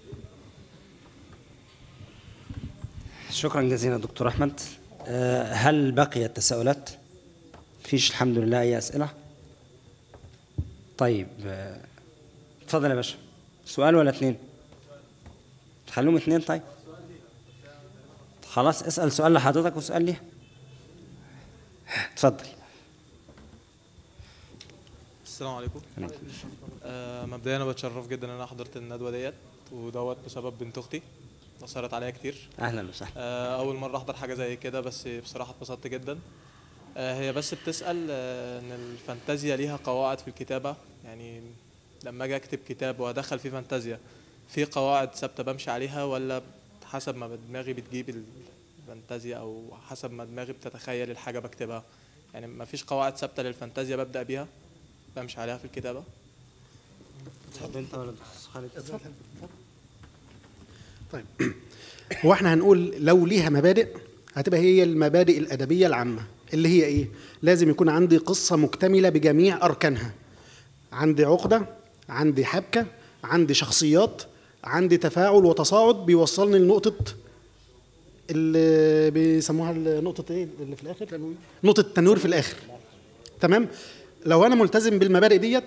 شكرا جزيلا دكتور احمد. هل بقيت تساؤلات؟ فيش الحمد لله اي اسئله؟ طيب اتفضل يا باشا. سؤال ولا اتنين؟ تخليهم اتنين. طيب خلاص، اسال سؤال لحضرتك وسؤال ليها. اتفضل. السلام عليكم. مبدئيا انا بتشرف جدا ان انا حضرت الندوه ديت، ودوت بسبب بنت اختي اثرت عليا كتير. اهلا وسهلا. اول مره احضر حاجه زي كده، بس بصراحه اتبسطت جدا. هي بس بتسال ان الفانتازيا ليها قواعد في الكتابه، يعني لما اجي اكتب كتاب وادخل فيه فانتازيا، في قواعد ثابته بمشي عليها، ولا حسب ما دماغي بتجيب الفانتازيا او حسب ما دماغي بتتخيل الحاجه بكتبها؟ يعني ما فيش قواعد ثابته للفانتازيا ببدا بيها بمشي عليها في الكتابه؟ اتفضل انت ولا خالد؟ اتفضل. طيب هو احنا هنقول لو ليها مبادئ هتبقى هي المبادئ الادبيه العامه، اللي هي ايه؟ لازم يكون عندي قصه مكتمله بجميع اركانها، عندي عقده، عندي حبكه، عندي شخصيات، عندي تفاعل وتصاعد بيوصلني لنقطة اللي بيسموها نقطة ايه اللي في الآخر؟ نقطة التنوير في الآخر. تمام؟ لو أنا ملتزم بالمبادئ ديت،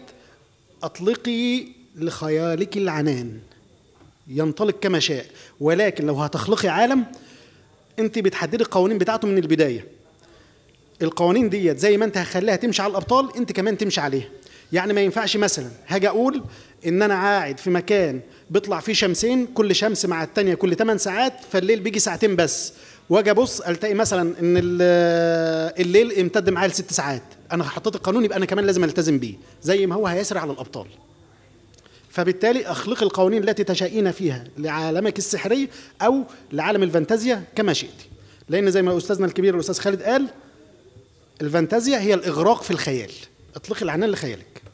أطلقي لخيالك العنان ينطلق كما شاء، ولكن لو هتخلقي عالم أنت بتحددي القوانين بتاعته من البداية. القوانين ديت زي ما أنت هخليها تمشي على الأبطال، أنت كمان تمشي عليها. يعني ما ينفعش مثلا هاجي أقول إن أنا قاعد في مكان بيطلع فيه شمسين، كل شمس مع التانية كل 8 ساعات، فالليل بيجي ساعتين بس، واجي ابص التقي مثلا ان الليل امتد معايا ل6 ساعات. انا حطيت القانون، يبقى انا كمان لازم التزم بيه زي ما هو هيسري على الابطال. فبالتالي اخلقي القوانين التي تشائين فيها لعالمك السحري او لعالم الفانتازيا كما شئت، لان زي ما استاذنا الكبير الاستاذ خالد قال، الفانتازيا هي الاغراق في الخيال. اطلقي العنان لخيالك.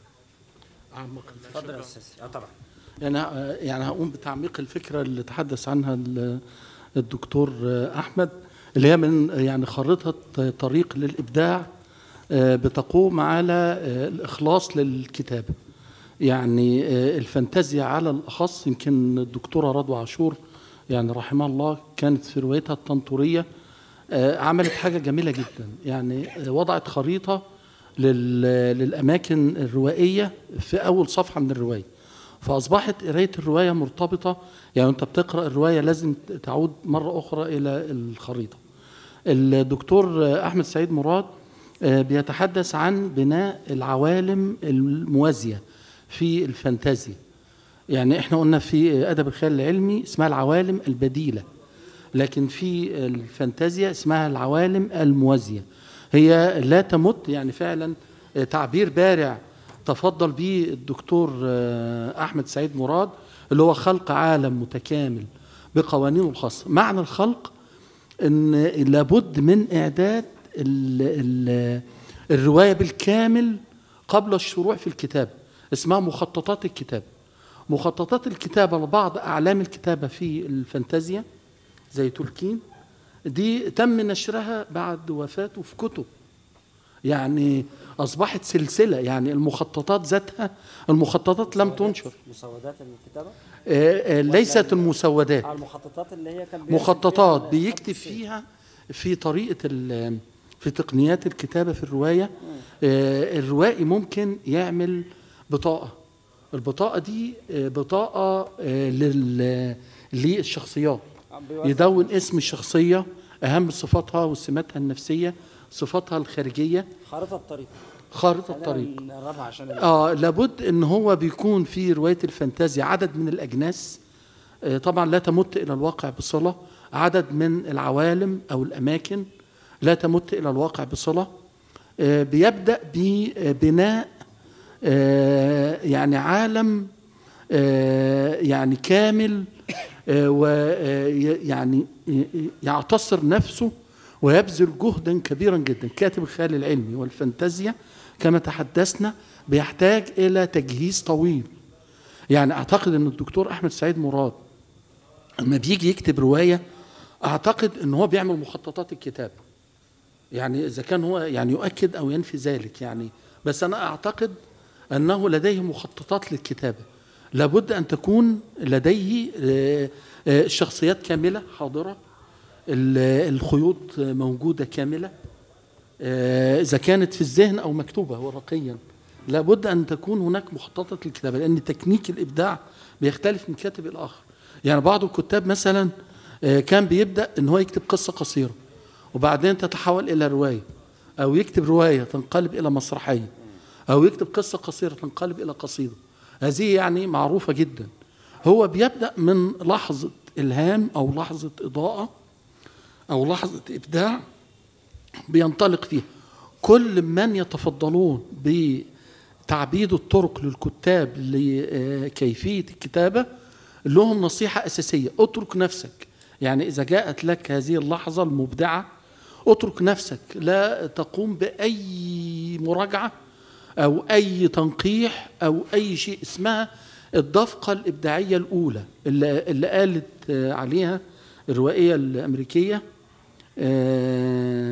اتفضل يا استاذ. طبعا. يعني هقوم بتعميق الفكره اللي تحدث عنها الدكتور احمد، اللي هي من يعني خارطه طريق للابداع بتقوم على الاخلاص للكتابه. يعني الفانتازيا على الاخص، يمكن الدكتوره رضوى عاشور يعني رحمها الله كانت في روايتها الطنطوريه عملت حاجه جميله جدا، يعني وضعت خريطه للاماكن الروائيه في اول صفحه من الروايه، فاصبحت قرايه الروايه مرتبطه، يعني انت بتقرا الروايه لازم تعود مره اخرى الى الخريطه. الدكتور احمد سعيد مراد بيتحدث عن بناء العوالم الموازيه في الفانتازيا. يعني احنا قلنا في ادب الخيال العلمي اسمها العوالم البديله، لكن في الفانتازيا اسمها العوالم الموازيه. هي لا تمت، يعني فعلا تعبير بارع تفضل به الدكتور احمد سعيد مراد، اللي هو خلق عالم متكامل بقوانينه الخاصه. معنى الخلق ان لابد من اعداد الروايه بالكامل قبل الشروع في الكتابه، اسمها مخططات الكتابه. مخططات الكتابه لبعض اعلام الكتابه في الفانتازيا زي تولكين، دي تم نشرها بعد وفاته في كتب، يعني أصبحت سلسلة. يعني المخططات ذاتها، المخططات لم تنشر. مسودات الكتابة؟ ليست المسودات، المخططات اللي هي كان مخططات بيكتب فيها في طريقة في تقنيات الكتابة في الرواية. الروائي ممكن يعمل بطاقة، البطاقة دي بطاقة للشخصيات، يدون اسم الشخصية، أهم صفاتها وسماتها النفسية، صفاتها الخارجية، خارطة الطريق. خارطة الطريق. عشان لابد ان هو بيكون في رواية الفانتازيا عدد من الأجناس، طبعا لا تمت إلى الواقع بصلة، عدد من العوالم أو الأماكن لا تمت إلى الواقع بصلة. بيبدأ ببناء يعني عالم يعني كامل، ويعني يعتصر نفسه ويبذل جهدا كبيرا جدا. كاتب الخيال العلمي والفانتازيا كما تحدثنا بيحتاج إلى تجهيز طويل. يعني أعتقد أن الدكتور أحمد سعيد مراد لما بيجي يكتب رواية، أعتقد أن هو بيعمل مخططات الكتاب، يعني إذا كان هو يعني يؤكد أو ينفي ذلك، يعني بس أنا أعتقد أنه لديه مخططات للكتابة. لابد أن تكون لديه الشخصيات كاملة حاضرة، الخيوط موجودة كاملة، إذا كانت في الذهن أو مكتوبة ورقيا. لابد أن تكون هناك مخططات للكتابة، لأن تكنيك الإبداع بيختلف من كاتب إلى آخر. يعني بعض الكتاب مثلا كان بيبدأ أن هو يكتب قصة قصيرة وبعدين تتحول إلى رواية، أو يكتب رواية تنقلب إلى مسرحية، أو يكتب قصة قصيرة تنقلب إلى قصيدة. هذه يعني معروفة جدا. هو بيبدأ من لحظة إلهام أو لحظة إضاءة أو لحظة إبداع بينطلق فيها. كل من يتفضلون بتعبيد الطرق للكتاب لكيفية الكتابة لهم نصيحة أساسية: اترك نفسك. يعني إذا جاءت لك هذه اللحظة المبدعة، اترك نفسك، لا تقوم بأي مراجعة أو أي تنقيح أو أي شيء. اسمها الدفقة الإبداعية الأولى اللي قالت عليها الروائية الأمريكية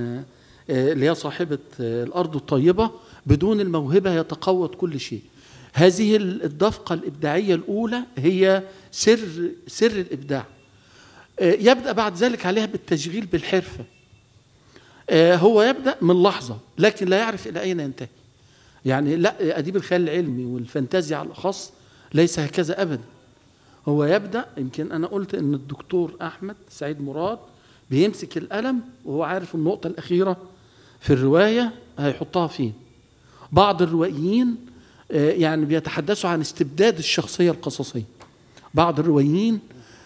اللي هي صاحبة الأرض الطيبة: بدون الموهبة يتقوض كل شيء. هذه الدفقة الإبداعية الأولى هي سر الإبداع. يبدأ بعد ذلك عليها بالتشغيل بالحرفة. هو يبدأ من لحظة لكن لا يعرف إلى أين ينتهي. يعني لا، أديب الخيال العلمي والفانتازيا على الأخص ليس هكذا أبدا. هو يبدأ، يمكن أنا قلت إن الدكتور أحمد سعيد مراد بيمسك القلم وهو عارف النقطة الأخيرة في الرواية هيحطها فين. بعض الروائيين يعني بيتحدثوا عن استبداد الشخصية القصصية. بعض الروائيين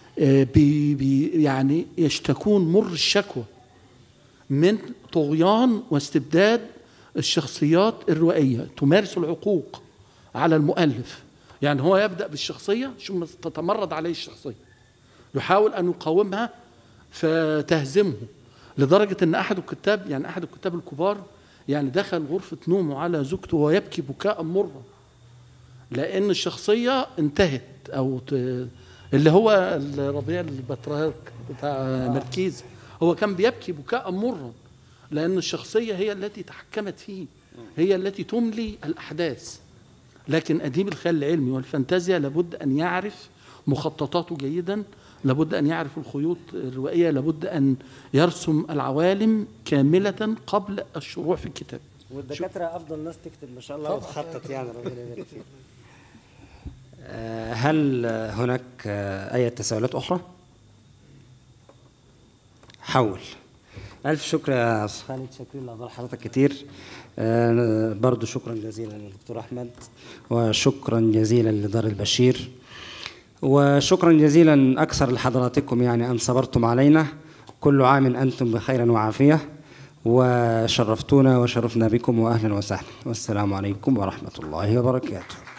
يعني يشتكون مر الشكوى من طغيان واستبداد الشخصيات الروائية، تمارس العقوق على المؤلف. يعني هو يبدأ بالشخصية ثم تتمرد عليه الشخصية، يحاول أن يقاومها فتهزمه، لدرجة أن أحد الكتاب الكبار يعني دخل غرفة نومه على زوجته ويبكي بكاء مرا لأن الشخصية انتهت، اللي هو ربيع البطريرك بتاع مركيز، هو كان بيبكي بكاء مرا لأن الشخصية هي التي تحكمت فيه، هي التي تملي الأحداث. لكن أديب الخيال العلمي والفانتازيا لابد أن يعرف مخططاته جيدا، لابد أن يعرف الخيوط الروائية، لابد أن يرسم العوالم كاملة قبل الشروع في الكتاب. والدكاترة أفضل ناس تكتب ما شاء الله وتخطط، يعني ربنا يبارك فيك. هل هناك أي تساؤلات أخرى؟ حول. ألف شكر يا أستاذ خالد، شاكرين لأفضل حضرتك كتير. برضو شكرا جزيلا للدكتور أحمد، وشكرا جزيلا لدار البشير، وشكرا جزيلا أكثر لحضراتكم يعني أن صبرتم علينا. كل عام أنتم بخير وعافية، وشرفتونا وشرفنا بكم، وأهلا وسهلا، والسلام عليكم ورحمة الله وبركاته.